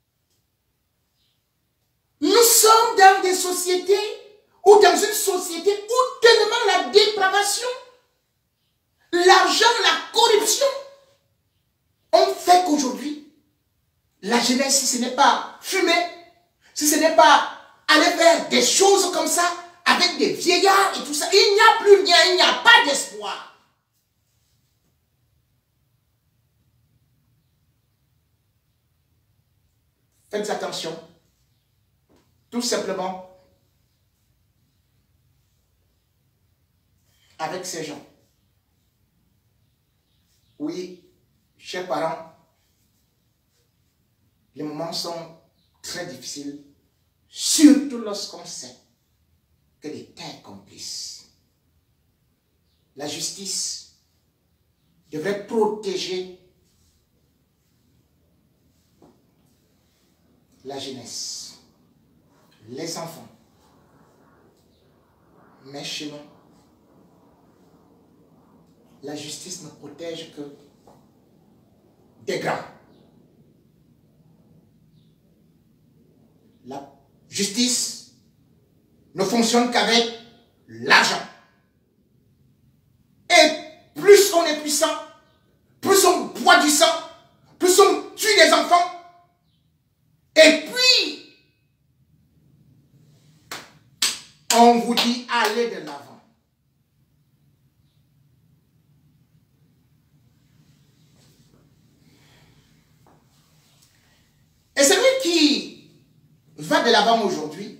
Nous sommes dans des sociétés ou dans une société où tellement la dépravation, l'argent, la corruption ont fait qu'aujourd'hui, la jeunesse, si ce n'est pas fumer, si ce n'est pas aller faire des choses comme ça, avec des vieillards et tout ça, il n'y a plus rien, il n'y a pas d'espoir. Faites attention. Tout simplement avec ces gens. Oui, chers parents, les moments sont très difficiles, surtout lorsqu'on sait que l'État est complice. La justice devrait protéger la jeunesse, les enfants. Mais chez nous, la justice ne protège que des grands. La justice ne fonctionne qu'avec l'argent. Et plus on est puissant, plus on boit du sang, plus on tue des enfants. Et puis, on vous dit allez de l'avant. l'avant aujourd'hui,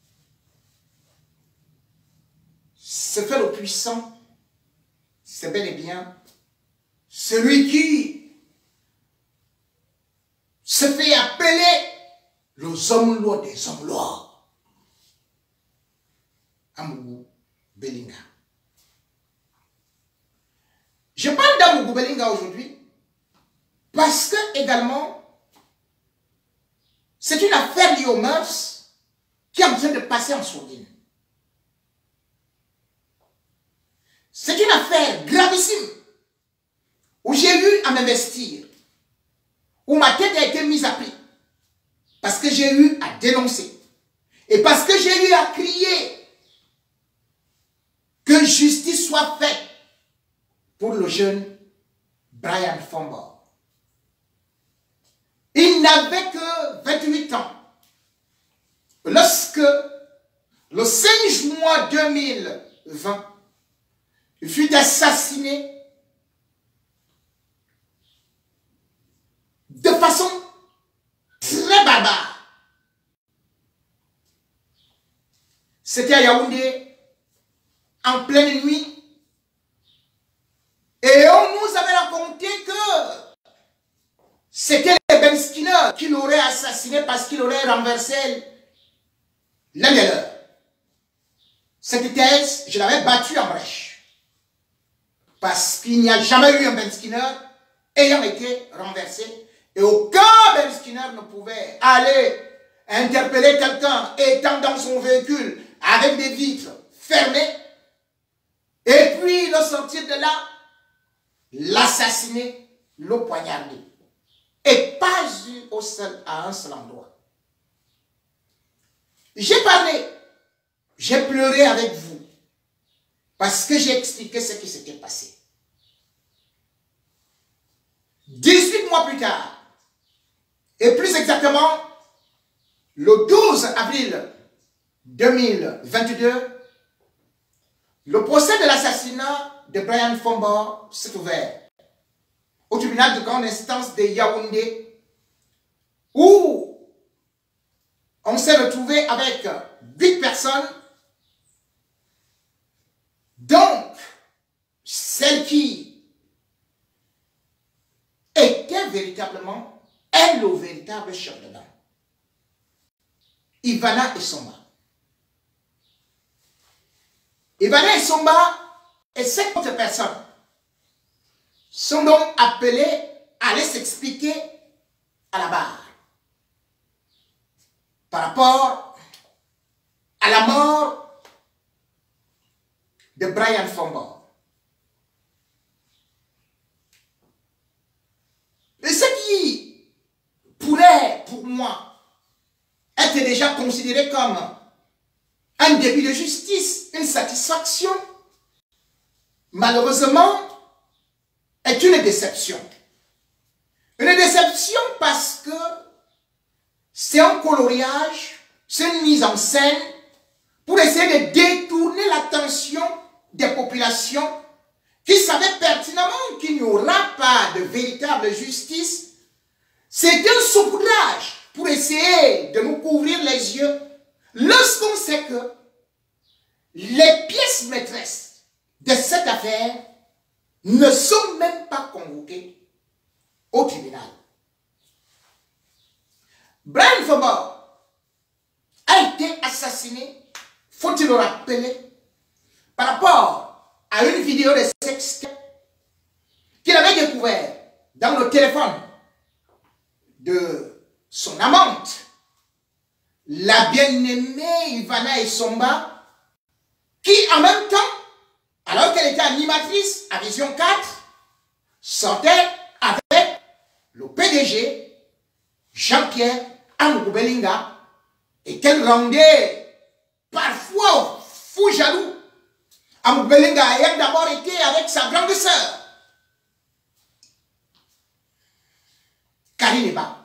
se fait le puissant, c'est bel et bien celui qui se fait appeler les hommes lois des hommes lois. Amougou Belinga. Je parle d'Amougou Belinga aujourd'hui parce que également c'est une affaire liée aux mœurs qui est en train de passer en sourdine. C'est une affaire gravissime où j'ai eu à m'investir, où ma tête a été mise à prix, parce que j'ai eu à dénoncer et parce que j'ai eu à crier que justice soit faite pour le jeune Brian Fomba. Il n'avait que 28 ans lorsque le 5 juin 2020 il fut assassiné de façon très barbare. C'était à Yaoundé, en pleine nuit, et on nous avait raconté que c'était Ben Skinner qui l'aurait assassiné parce qu'il aurait renversé l'un des leurs. Cette thèse, je l'avais battue en brèche. Parce qu'il n'y a jamais eu un Ben Skinner ayant été renversé. Et aucun Ben Skinner ne pouvait aller interpeller quelqu'un étant dans son véhicule avec des vitres fermées. Et puis le sortir de là, l'assassiner, le poignarder. Et pas à un seul endroit. J'ai parlé, j'ai pleuré avec vous. Parce que j'ai expliqué ce qui s'était passé. 18 mois plus tard, et plus exactement, le 12 avril 2022, le procès de l'assassinat de Brian Fomba s'est ouvert au tribunal de grande instance de Yaoundé, où on s'est retrouvé avec 8 personnes. Donc, celle qui était véritablement, elle, le véritable chef de gang, Ivana Essomba. Ivana Essomba et 7 autres personnes sont donc appelées à aller s'expliquer à la barre par rapport à la mort de Brian Fomba. Et ce qui pourrait, pour moi, être déjà considéré comme un début de justice, une satisfaction, malheureusement, est une déception. Une déception parce que c'est un coloriage, c'est une mise en scène pour essayer de détourner l'attention des populations qui savaient pertinemment qu'il n'y aura pas de véritable justice. C'est un saupoudrage pour essayer de nous couvrir les yeux lorsqu'on sait que les pièces maîtresses de cette affaire ne sont même pas convoquées au tribunal. Brian Fomba a été assassiné, faut-il le rappeler, par rapport à une vidéo de sexe qu'il avait découvert dans le téléphone de son amante, la bien-aimée Ivana Essomba, qui en même temps, alors qu'elle était animatrice à Vision 4, sortait avec le PDG Jean-Pierre Amougou Belinga et qu'elle rendait parfois fou jaloux. Amougou Belinga ayant d'abord été avec sa grande sœur, Karine Eba.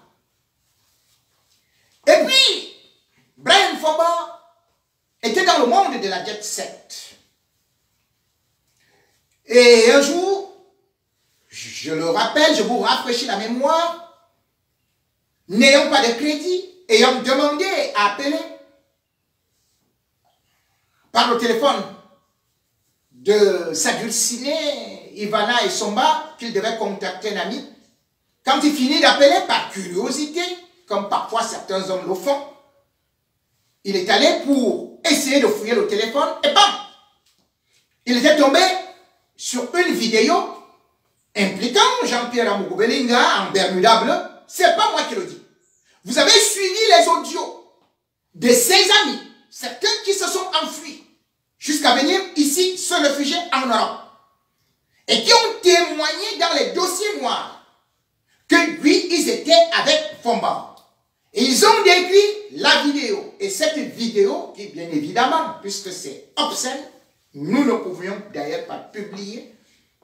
Et puis, Brian Fomba était dans le monde de la jet set. Et un jour, je le rappelle, je vous rafraîchis la mémoire, n'ayant pas de crédit ayant demandé à appeler par le téléphone de s'adulciner Ivana et Somba, qu'il devait contacter un ami. Quand il finit d'appeler par curiosité, comme parfois certains hommes le font, il est allé pour essayer de fouiller le téléphone et bam! Il était tombé sur une vidéo impliquant Jean-Pierre Amougou Belinga en Bermuda bleue. C'est pas moi qui le dis. Vous avez suivi les audios de ses amis, certains qui se sont enfuis jusqu'à venir ici se réfugier en Europe et qui ont témoigné dans les dossiers noirs que lui, ils étaient avec Fomba. Et ils ont décrit la vidéo. Et cette vidéo, qui bien évidemment, puisque c'est obscène, nous ne pouvions d'ailleurs pas publier,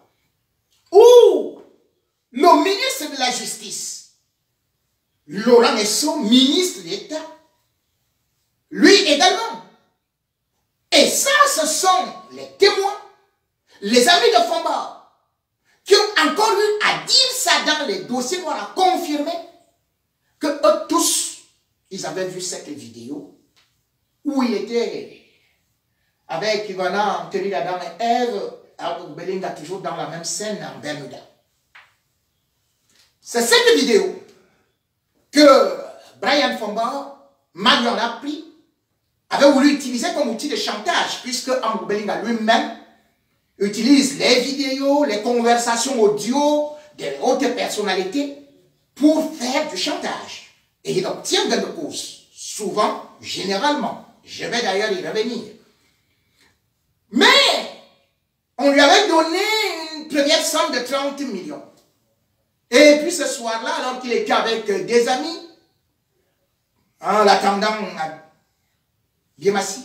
où le ministre de la Justice, Laurent Esso, ministre d'État, lui également. Et ça, ce sont les témoins, les amis de Fomba, qui ont encore eu à dire ça dans les dossiers noirs, à confirmer que eux tous, ils avaient vu cette vidéo où il était avec Ivana, Anthony Adam et Ève, Belinga toujours dans la même scène en Bermuda. C'est cette vidéo que Brian Fomba, malgré en a pris, avait voulu utiliser comme outil de chantage, puisque Amougou Belinga lui-même utilise les vidéos, les conversations audio de hautes personnalités pour faire du chantage. Et il obtient gain de cause, souvent, généralement. Je vais d'ailleurs y revenir. Mais, on lui avait donné une première somme de 30 millions. Et puis ce soir-là, alors qu'il était avec des amis, en l'attendant à Biémassi,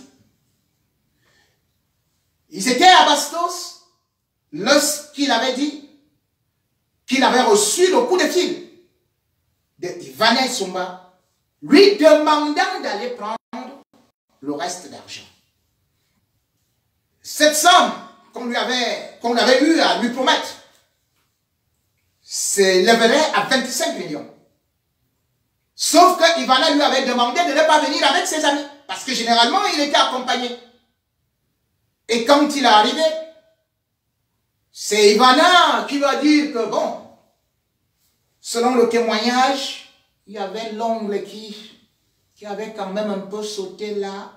ils étaient à Bastos lorsqu'il avait dit qu'il avait reçu le coup de fil de Ivana Somba, lui demandant d'aller prendre le reste d'argent. Cette somme qu'on avait eu à lui promettre s'élèverait à 25 millions. Sauf que Ivana lui avait demandé de ne pas venir avec ses amis, parce que généralement il était accompagné. Et quand il est arrivé, c'est Ivana qui va dire que bon, selon le témoignage, il y avait l'ongle qui avait quand même un peu sauté là.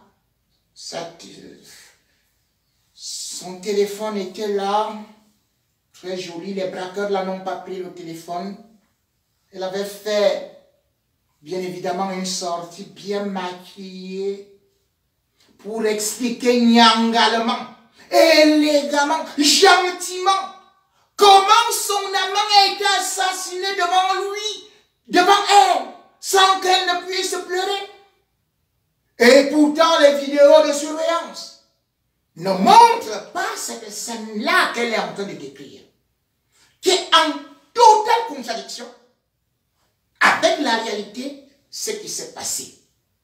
Son téléphone était là, très joli, les braqueurs là n'ont pas pris le téléphone. Elle avait fait, bien évidemment, une sortie bien maquillée pour expliquer nyangalement, élégamment, gentiment, comment son amant a été assassiné devant lui, devant elle, sans qu'elle ne puisse pleurer. Et pourtant, les vidéos de surveillance ne montrent pas cette scène-là qu'elle est en train de décrire, qui est en totale contradiction avec la réalité, ce qui s'est passé.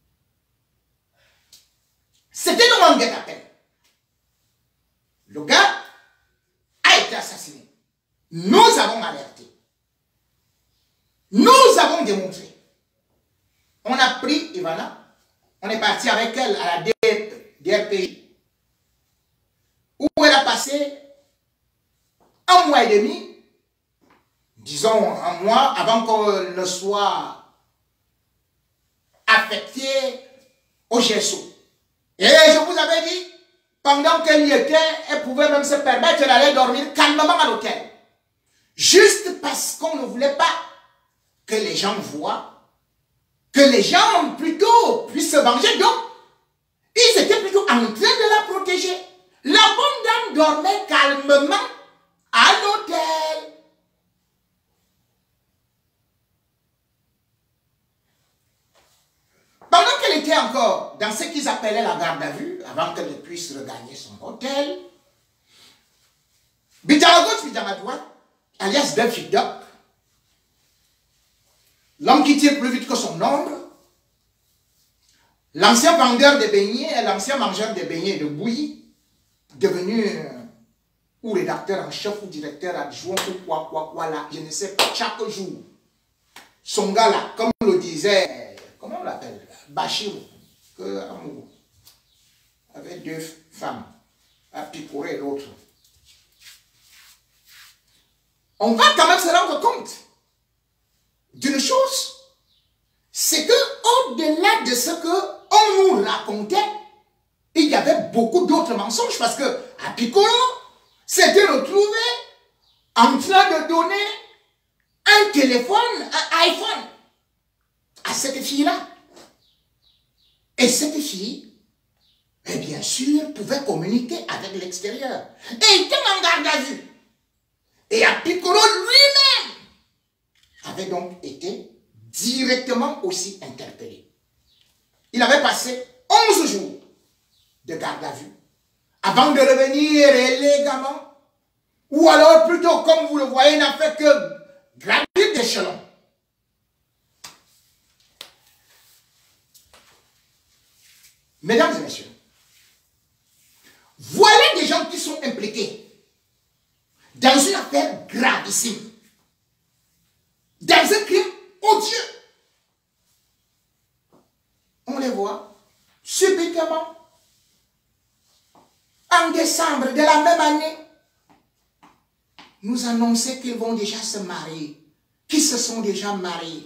C'était dans un guet-apens. Le gars a été assassiné. Nous avons alerté. Nous avons démontré. On a pris Ivana, on est parti avec elle à la DRPJ, où elle a passé un mois et demi, disons un mois, avant qu'elle ne soit affectée au GSO. Et je vous avais dit, pendant qu'elle y était, elle pouvait même se permettre d'aller dormir calmement à l'hôtel. Juste parce qu'on ne voulait pas que les gens voient, que les gens plutôt puissent se venger. Donc, ils étaient plutôt en train de la protéger. La bonne dame dormait calmement à l'hôtel. Pendant qu'elle était encore dans ce qu'ils appelaient la garde à vue, avant qu'elle ne puisse regagner son hôtel, Bidjan à gauche, Bidjan à droite, alias David Doc, l'homme qui tire plus vite que son ombre, l'ancien vendeur de beignets, l'ancien mangeur de beignets et de bouillie, devenu ou rédacteur en chef ou directeur adjoint ou quoi là, je ne sais pas, chaque jour, son gars là, comme le disait comment on l'appelle, Bachir, que Amougou avait deux femmes, à picorer l'autre. On va quand même se rendre compte d'une chose, c'est que au-delà de ce qu'on nous racontait, il y avait beaucoup d'autres mensonges parce que Apikoro s'était retrouvé en train de donner un téléphone, un iPhone à cette fille-là. Et cette fille, et bien sûr, pouvait communiquer avec l'extérieur. Et était en garde à vue. Et Apikoro lui-même avait donc été directement aussi interpellé. Il avait passé 11 jours de garde à vue avant de revenir élégamment, ou alors plutôt, comme vous le voyez, n'a fait que gravir d'échelon. Mesdames et messieurs, voilà des gens qui sont impliqués dans une affaire gravissime, dans un crime odieux. On les voit subitement, en décembre de la même année, nous annoncer qu'ils vont déjà se marier, qu'ils se sont déjà mariés.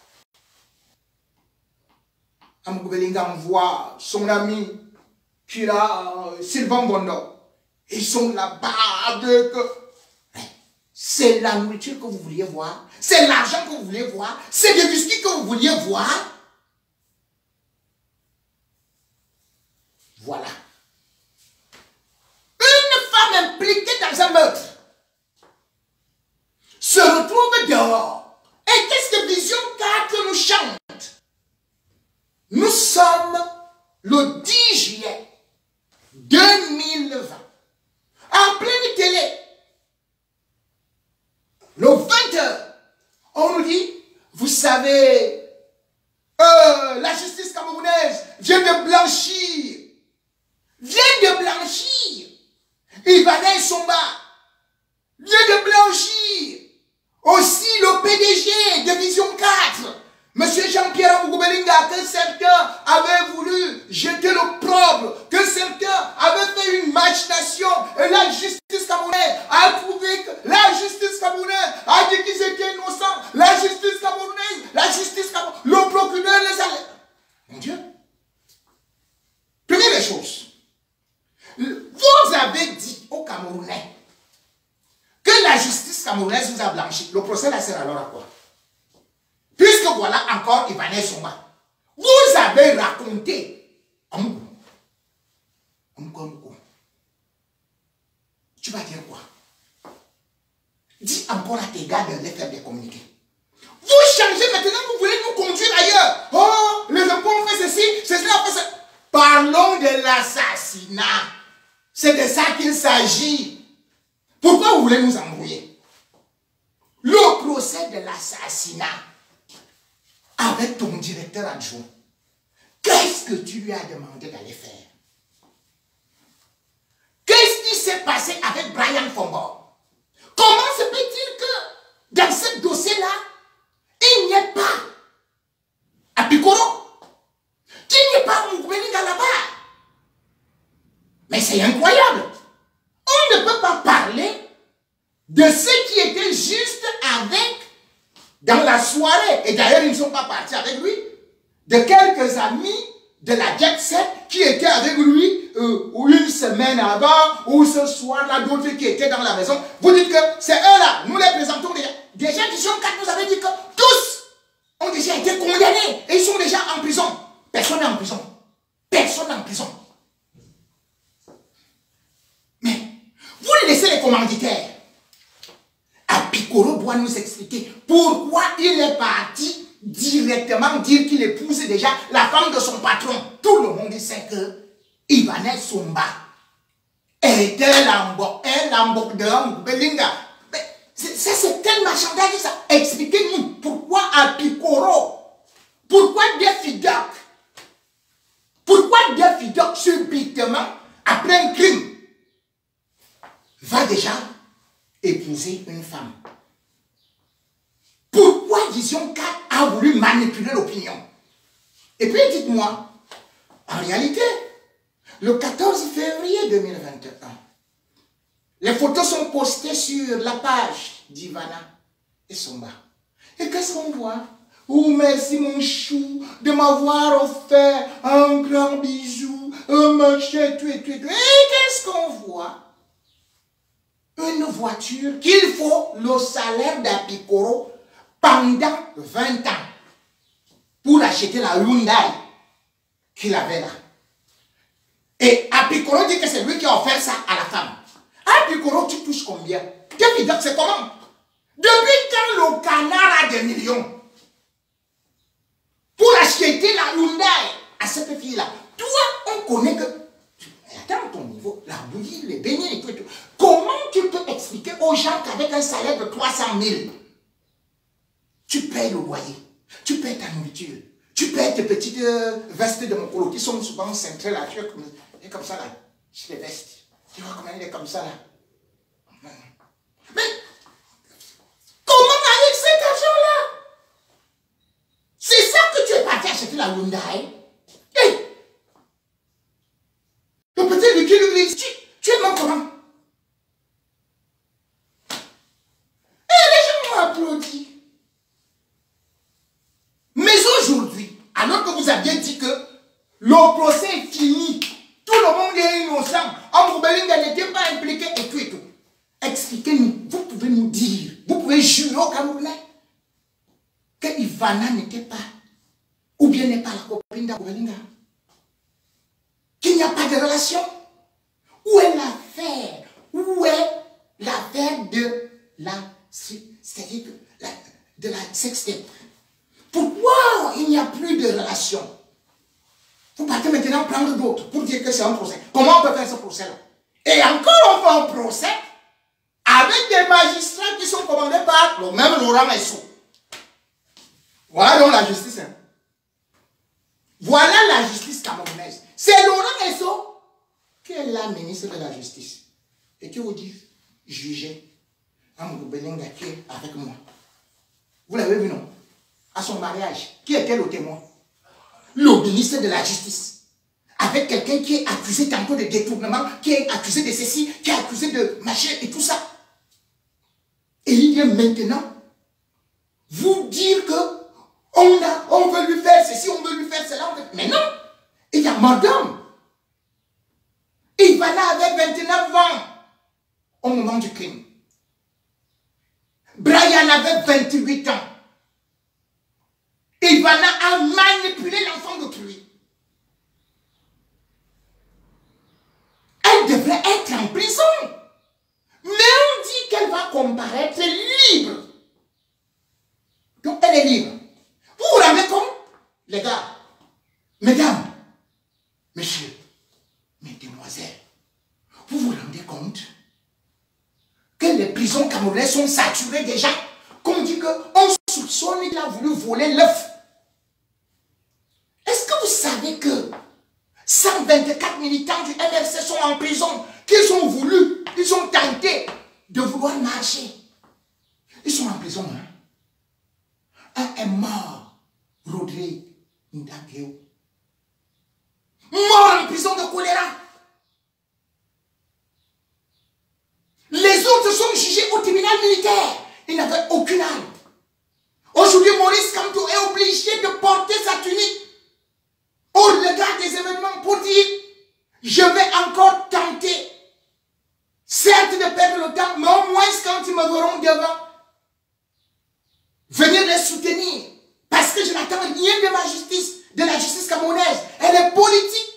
Amougou Belinga envoie son ami, qui est là, Sylvain Bondo. Ils sont là-bas, c'est la nourriture que vous vouliez voir, c'est l'argent que vous vouliez voir, c'est des biscuits que vous vouliez voir. Voilà. Une femme impliquée dans un meurtre se retrouve dehors. Et qu'est-ce que Vision 4 nous chante? Nous sommes le 10 juillet 2020, en pleine télé. Le 20h, on nous dit, vous savez, la justice camerounaise vient de blanchir. Ivanel Somba vient de blanchir. Aussi le PDG de Vision 4, M. Jean-Pierre Amougou Belinga, que certains avaient voulu jeter l'opprobre, que certains avaient fait une machination, et la justice camerounaise a prouvé que la justice camerounaise a dit qu'ils étaient innocents. La justice camerounaise, le procureur les a... Mon Dieu. Première des choses, vous avez dit aux Camerounais que la justice camerounaise vous a blanchi. Le procès là sert alors à quoi? Puisque voilà encore Ivanel Somba. Vous avez raconté. Tu vas dire quoi? Dis encore à tes gars de les faire des communiqués. Vous changez maintenant, vous voulez nous conduire ailleurs. Oh, les impôts ont fait ceci, cela, fait ça. Parlons de l'assassinat. C'est de ça qu'il s'agit. Pourquoi vous voulez nous embrouiller? Le procès de l'assassinat avec ton directeur adjoint, qu'est-ce que tu lui as demandé d'aller faire? Qu'est-ce qui s'est passé avec Brian Fombor? Comment se peut-il que dans ce dossier-là, il n'y ait pas Apikoro, qu'il n'y ait pas Amougou Belinga là-bas? Mais c'est incroyable. On ne peut pas parler de ce qui était juste avec, dans la soirée, et d'ailleurs ils ne sont pas partis avec lui, de quelques amis de la Jet Set qui étaient avec lui une semaine avant, ou ce soir-là, d'autres qui étaient dans la maison. Vous dites que c'est eux-là, nous les présentons déjà. Des gens qui sont 4, nous avaient dit que tous ont déjà été condamnés et ils sont déjà en prison. Personne n'est en prison. Personne n'est en prison. Mais vous laissez les commanditaires. Apikoro doit nous expliquer pourquoi il est parti directement dire qu'il épouse déjà la femme de son patron. Tout le monde sait que Ivanel Somba était l'ambok de Amougou Belinga. C'est quel marchandage ça? Expliquez-nous pourquoi Apikoro, pourquoi Daffy Duck, subitement, après un crime, va déjà épouser une femme? Pourquoi Vision 4 a voulu manipuler l'opinion? Et puis dites-moi, en réalité, le 14 février 2021, les photos sont postées sur la page d'Ivana et Somba. Et qu'est-ce qu'on voit? Oh, merci mon chou de m'avoir offert un grand bijou, un machin, tout. Et qu'est-ce qu'on voit? Une voiture qu'il faut le salaire d'Apicoro pendant 20 ans pour acheter la Hyundai qu'il avait là. Et Apicoro dit que c'est lui qui a offert ça à la femme. Apicoro, tu touches combien? C'est comment? Depuis quand le canard a des millions pour acheter la Hyundai à cette fille-là? Toi, on connaît que... Attends ton niveau, la bouillie, les beignets et tout. Comment tu peux expliquer aux gens qu'avec un salaire de 300 000, tu payes le loyer, tu payes ta nourriture, tu payes tes petites vestes de mon colo qui sont souvent cintrées là, tu es comme ça là, c'est les vestes. Tu vois comment il est comme ça là. Mais comment avec cet argent-là? C'est ça que tu es parti acheter la Hyundai? Hey! Le petit Lucky, tu es mort comment? Et les gens m'ont applaudi. Mais aujourd'hui, alors que vous aviez dit que le procès est fini, tout le monde est innocent, Amroubelinga n'était pas impliqué et tout. Expliquez-nous, vous pouvez nous dire, vous pouvez jurer au Camerounais que Ivana n'était pas, ou bien n'est pas la copine d'Amroubelinga, qu'il n'y a pas de relation. Où est l'affaire? Où est l'affaire de la, c'est-à-dire de la sextape? Pourquoi il n'y a plus de relation? Vous partez maintenant prendre d'autres pour dire que c'est un procès. Comment on peut faire ce procès-là? Et encore on fait un procès avec des magistrats qui sont commandés par le même Laurent Esso. Voilà donc la justice. Hein. Voilà la justice camerounaise. C'est Laurent Esso qui est la ministre de la Justice. Et qui vous dit, jugez Amadou Belenga qui est avec moi. Vous l'avez vu, non? À son mariage, qui était le témoin? Le ministre de la Justice. Avec quelqu'un qui est accusé tantôt de détournement, qui est accusé de ceci, qui est accusé de machin et tout ça. Et il vient maintenant vous dire que on veut lui faire ceci, on veut lui faire cela. Mais non, il y a madame. Ivana avait 29 ans au moment du crime. Brian avait 28 ans. Ivana a manipulé l'enfant d'autrui. Elle devrait être en prison. Mais on dit qu'elle va comparaître libre. Donc elle est libre. Vous vous rendez compte, les gars, mesdames, messieurs, mesdemoiselles, vous vous rendez compte que les prisons camerounaises sont saturées déjà, qu'on dit qu'on soupçonne qu'il a voulu voler l'œuf. Est-ce que vous savez que 124 militants du MRC sont en prison, qu'ils ont voulu, ils ont tenté de vouloir marcher. Ils sont en prison. Hein? Un est mort, Rodrigue Ndakeo. Mort en prison de choléra. Les autres sont jugés au tribunal militaire. Ils n'avaient aucune arme. Aujourd'hui, Maurice Kamto est obligé de porter sa tunique au regard des événements pour dire je vais encore tenter, certes de perdre le temps, mais au moins quand ils me verront devant, venir les soutenir. Parce que je n'attends rien de ma justice, de la justice camerounaise. Elle est politique.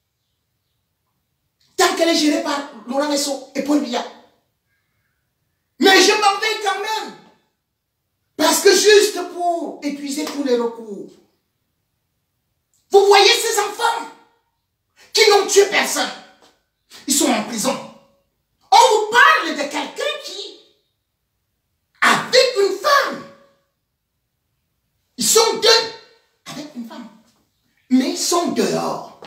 Tant qu'elle est gérée par Laurent Esso et Paul Biya. Mais je m'en vais quand même. Parce que juste pour épuiser tous les recours. Vous voyez ces enfants qui n'ont tué personne. Ils sont en prison. On vous parle de quelqu'un qui, avec une femme, ils sont deux avec une femme. Mais ils sont dehors.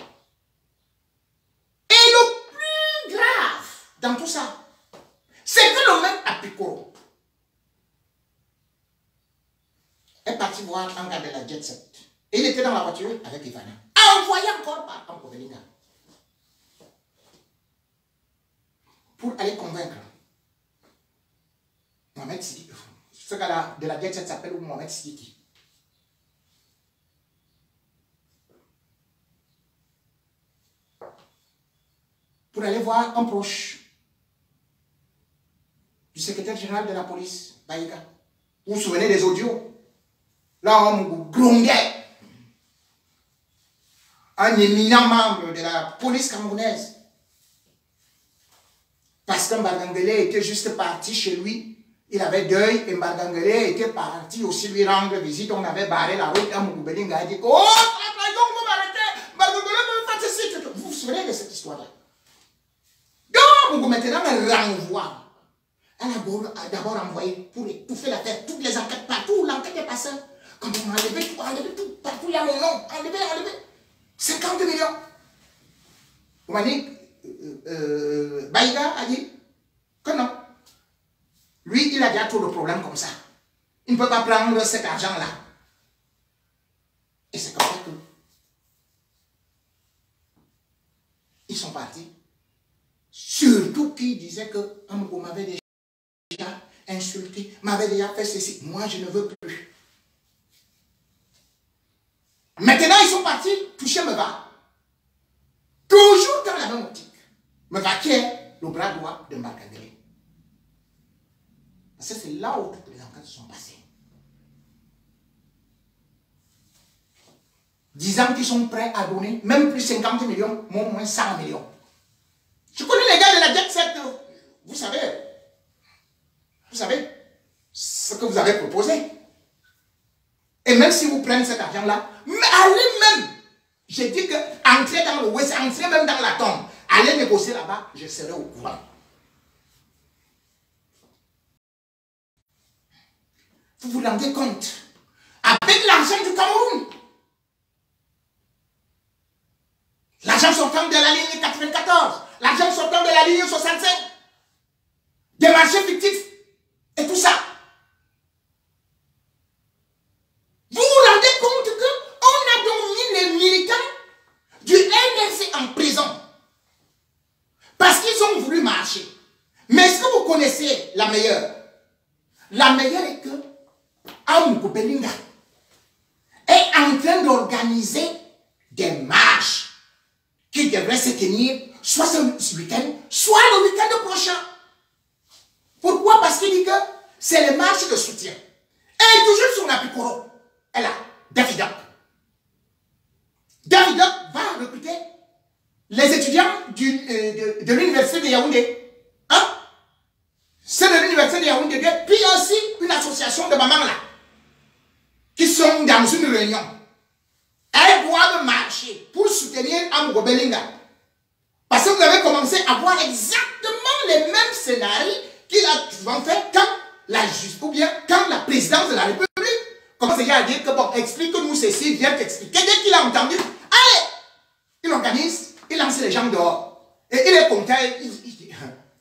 Et le plus grave dans tout ça, c'est que le même Apicoro est parti voir un gars de la Jet Set. Et il était dans la voiture avec Ivana. Envoyé encore par Amko Belinga. Pour aller convaincre Mohamed Sidiki. Ce gars-là de la Jet Set s'appelle Mohamed Sidiki. Pour aller voir un proche du secrétaire général de la police, Baïga. Vous vous souvenez des audios? Là, on grondait un éminent membre de la police camerounaise. Parce que Mbagangele était juste parti chez lui. Il avait deuil et Mbagangele était parti aussi lui rendre visite. On avait barré la route. Amoukou Belinga a dit: oh, vous m'arrêtez. Mbagangele me fait ceci. Vous vous souvenez de cette histoire-là? Donc, maintenant, elle renvoie. Elle a d'abord envoyé pour étouffer l'affaire, toutes les enquêtes partout. L'enquête est passée. Quand on a enlevé tout, partout il y a mon nom. Enlevé. 50 millions. Vous m'avez dit, Baïga a dit que non. Lui, il a déjà trop de problèmes comme ça. Il ne peut pas prendre cet argent-là. Et c'est comme ça que ils sont partis. Surtout qu'ils disaient que Amoukou m'avait déjà insulté, m'avait déjà fait ceci. Moi, je ne veux plus. Maintenant, ils sont partis toucher Meva. Toujours dans la même optique. Meva qui est le bras droit de Mbagangele. Parce que c'est là où toutes les enquêtes sont passées. Disant qu'ils sont prêts à donner même plus 50 millions, moins 100 millions. Je connais les gars de la Jet Set. Vous savez ce que vous avez proposé. Et même si vous prenez cet argent-là, allez même, j'ai dit que entrez dans le West, entrez même dans la tombe, allez négocier là-bas, je serai au courant. Vous vous rendez compte? Avec l'argent du Cameroun, l'argent sortant de la ligne 94, l'argent sortant de la ligne 65, des marchés fictifs et tout ça. Vous vous rendez compte qu'on a donc mis les militants du NRC en prison parce qu'ils ont voulu marcher. Mais est-ce que vous connaissez la meilleure? La meilleure est que Amoukou Belinga est en train d'organiser des marches qui devraient se tenir soit ce week-end, soit le week-end prochain. Pourquoi? Parce qu'il dit que c'est les marches de soutien. Et toujours sur la Picoro. Elle a David va recruter les étudiants de l'université de Yaoundé. Hein? C'est de l'université de Yaoundé. Puis il y a aussi une association de mamans là, qui sont dans une réunion. Elles doivent marcher pour soutenir Amoukou Belinga. Parce que vous avez commencé à voir exactement les mêmes scénarios qu'il a souvent fait quand la justice, ou bien quand la présidence de la République commence à dire que bon, explique-nous ceci, viens t'expliquer. Dès qu'il a entendu, allez, il organise, il lance les gens dehors. Et il est content, il dit,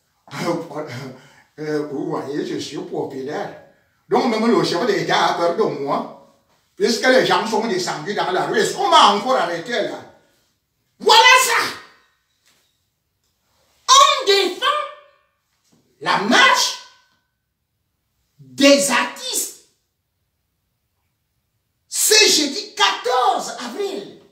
vous voyez, je suis populaire. Donc même le chef de l'État a peur de moi, puisque les gens sont descendus dans la rue. Est-ce qu'on m'a encore arrêté là? Voilà ça! On défend la marche des artistes. C'est jeudi 14 avril.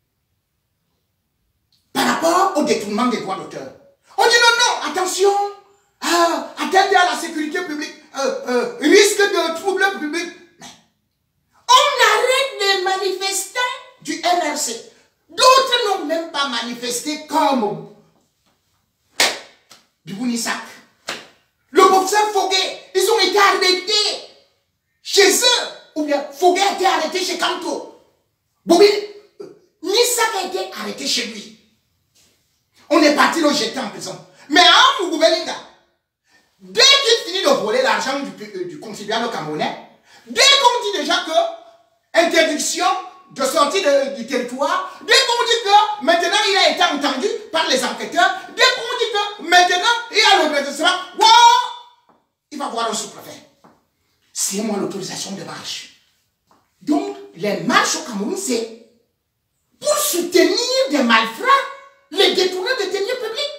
Par rapport au détournement des droits d'auteur. On dit non, attention, atteinte à la sécurité publique, risque de trouble public. Mais on arrête les manifestants du NRC. D'autres n'ont même pas manifesté comme Bibounissak. Le professeur Foguet, ils ont été arrêtés chez eux. Ou bien Foguet a été arrêté chez Kanto. Bobi, Nissak a été arrêté chez lui. On est parti le jeter en prison. Mais Amoukou Belinga, dès qu'il finit de voler l'argent du contribuable camerounais, dès qu'on dit déjà que interdiction de sortie du territoire, dès qu'on dit que maintenant il a été entendu par les enquêteurs, dès qu'on dit que maintenant il y a le redressement, wow, il va voir un sous-préfet. C'est moi l'autorisation de marche. Donc, les marches au Cameroun, c'est pour soutenir des malfrats, les détourneurs de deniers publics.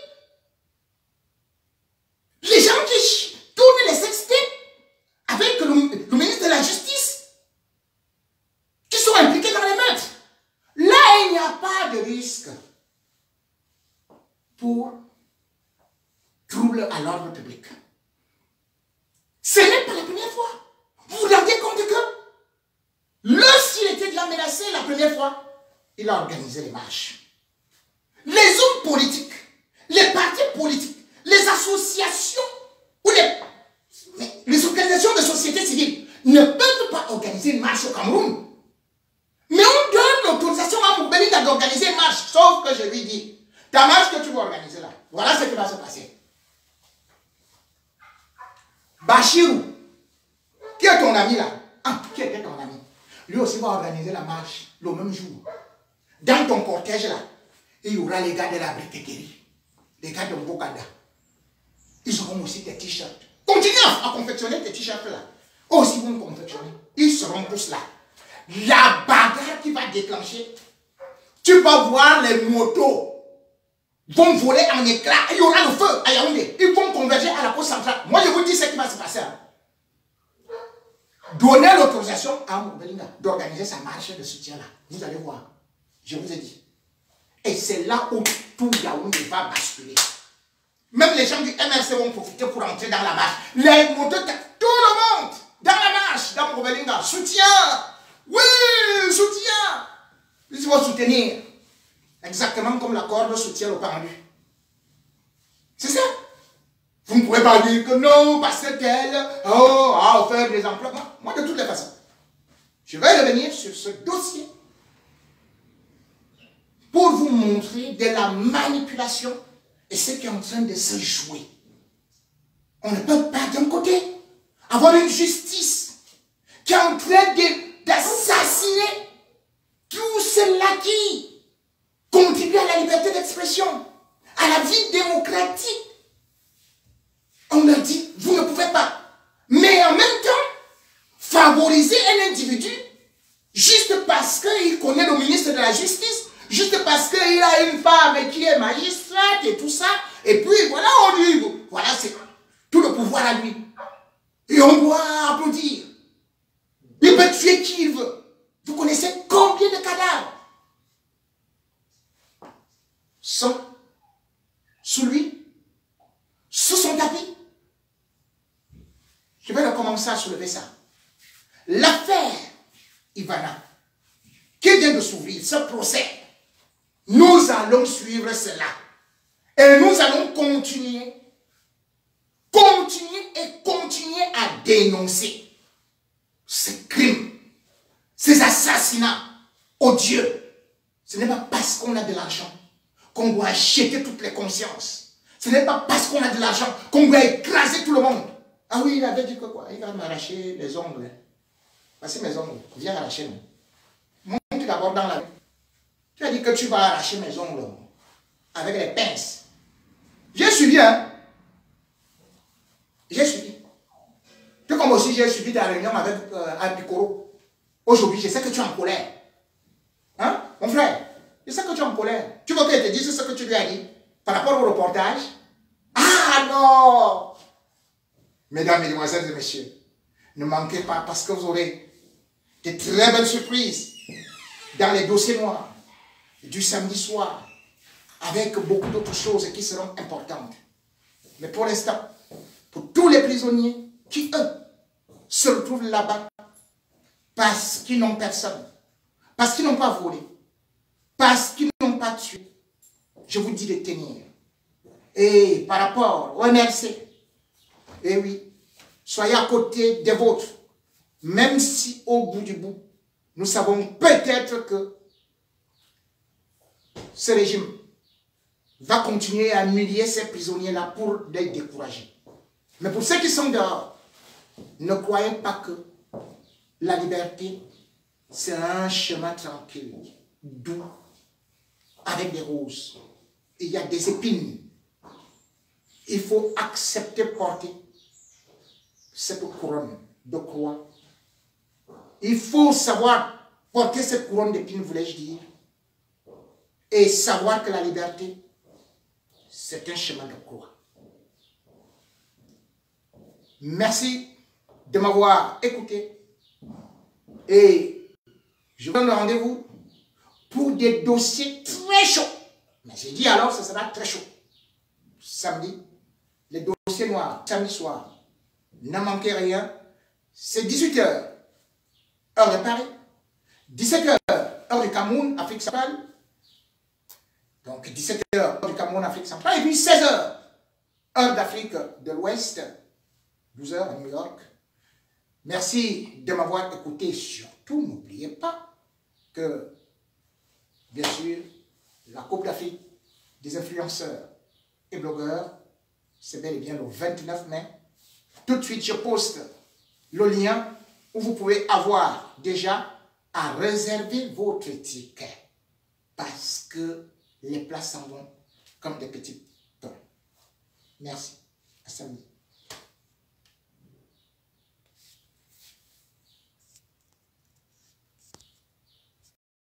Les gens qui tournent les sextapes avec le ministre de la Justice, qui sont impliqués dans les meurtres. Là, il n'y a pas de risque pour trouble à l'ordre public. Ce n'est pas la première fois. Vous vous rendez compte que lorsqu'il était déjà menacé la première fois, il a organisé les marches. Les hommes politiques, les partis politiques, les associations ou les organisations de société civile ne peuvent pas organiser une marche au Cameroun. Mais on donne l'autorisation à Moubelinga d'organiser une marche. Sauf que je lui dis, ta marche que tu vas organiser là, voilà ce qui va se passer. Bachirou, qui est ton ami là? Ah, qui était ton ami? Lui aussi va organiser la marche le même jour. Dans ton cortège là, il y aura les gars de la briqueterie, les gars de Mbokanda. Ils auront aussi des t-shirts. Continue à confectionner tes t-shirts là. Eux aussi vont confectionner. Ils seront tous là. La bagarre qui va déclencher, tu vas voir les motos vont voler en éclats. Il y aura le feu à Yaoundé. Ils vont converger à la poste centrale. Moi, je vous dis ce qui va se passer. Donnez l'autorisation à Moubelinga d'organiser sa marche de soutien là. Vous allez voir. Je vous ai dit. Et c'est là où tout Yaoundé va basculer. Même les gens du MRC vont profiter pour entrer dans la marche. Les motos, tout le monde dans la marche, dans Moubelinga. Soutien. Oui, soutien. Ils vont soutenir. Exactement comme la corde soutient le pendu. C'est ça. Vous ne pouvez pas dire que non, parce que tel a offert des emplois. Moi, de toutes les façons, je vais revenir sur ce dossier pour vous montrer de la manipulation et ce qui est en train de se jouer. On ne peut pas, d'un côté, avoir une justice qui est en train d'assassiner tout cela qui contribue à la liberté d'expression, à la vie démocratique. On leur dit, vous ne pouvez pas. Mais en même temps, favoriser un individu juste parce qu'il connaît le ministre de la Justice, juste parce qu'il a une femme qui est magistrate et tout ça. Et puis voilà, on dit, voilà, c'est tout le pouvoir à lui. Et on doit applaudir. Il peut tuer qui il veut. Vous connaissez combien de cadavres sont sous lui, sous son tapis? Je vais recommencer à soulever ça. L'affaire Ivana, qui vient de s'ouvrir, ce procès, nous allons suivre cela. Et nous allons continuer à dénoncer ces crimes, ces assassinats odieux. Ce n'est pas parce qu'on a de l'argent qu'on doit acheter toutes les consciences. Ce n'est pas parce qu'on a de l'argent qu'on doit écraser tout le monde. Ah oui, il avait dit que quoi? Il va m'arracher les ongles. Voici mes ongles. Viens arracher-moi. Monte d'abord dans la rue. Tu as dit que tu vas arracher mes ongles avec les pinces. J'ai suivi, hein? J'ai suivi. Tout comme aussi j'ai suivi ta réunion avec Picoro. Aujourd'hui, je sais que tu es en colère. Hein? Mon frère, je sais que tu es en colère. Tu veux qu'elle te dise ce que tu lui as dit par rapport au reportage? Ah non! Mesdames, Mesdemoiselles et Messieurs, ne manquez pas parce que vous aurez de très belles surprises dans les dossiers noirs du samedi soir avec beaucoup d'autres choses qui seront importantes. Mais pour l'instant, pour tous les prisonniers qui, eux, se retrouvent là-bas parce qu'ils n'ont personne, parce qu'ils n'ont pas volé, parce qu'ils n'ont pas tué, je vous dis de tenir. Et par rapport au MRC, eh oui, soyez à côté des vôtres, même si au bout du bout, nous savons peut-être que ce régime va continuer à humilier ces prisonniers-là pour les décourager. Mais pour ceux qui sont dehors, ne croyez pas que la liberté, c'est un chemin tranquille, doux, avec des roses. Il y a des épines. Il faut accepter porter cette couronne de croix. Il faut savoir Porter cette couronne d'épines, voulais-je dire, et savoir que la liberté, c'est un chemin de croix. Merci de m'avoir écouté et je vous donne rendez-vous pour des dossiers très chauds. Mais j'ai dit alors, ce sera très chaud. Samedi, les dossiers noirs, samedi soir. N'en manquez rien. C'est 18 h, heure de Paris. 17 h, heure du Cameroun, Afrique centrale. Donc 17 h, heure du Cameroun, Afrique centrale. Et puis 16 h, heure d'Afrique de l'Ouest. 12 h à New York. Merci de m'avoir écouté. Surtout, n'oubliez pas que, bien sûr, la Coupe d'Afrique des influenceurs et blogueurs, c'est bel et bien le 29 mai. Tout de suite, je poste le lien où vous pouvez avoir déjà à réserver votre ticket parce que les places s'en vont comme des petits pains. Merci. À samedi.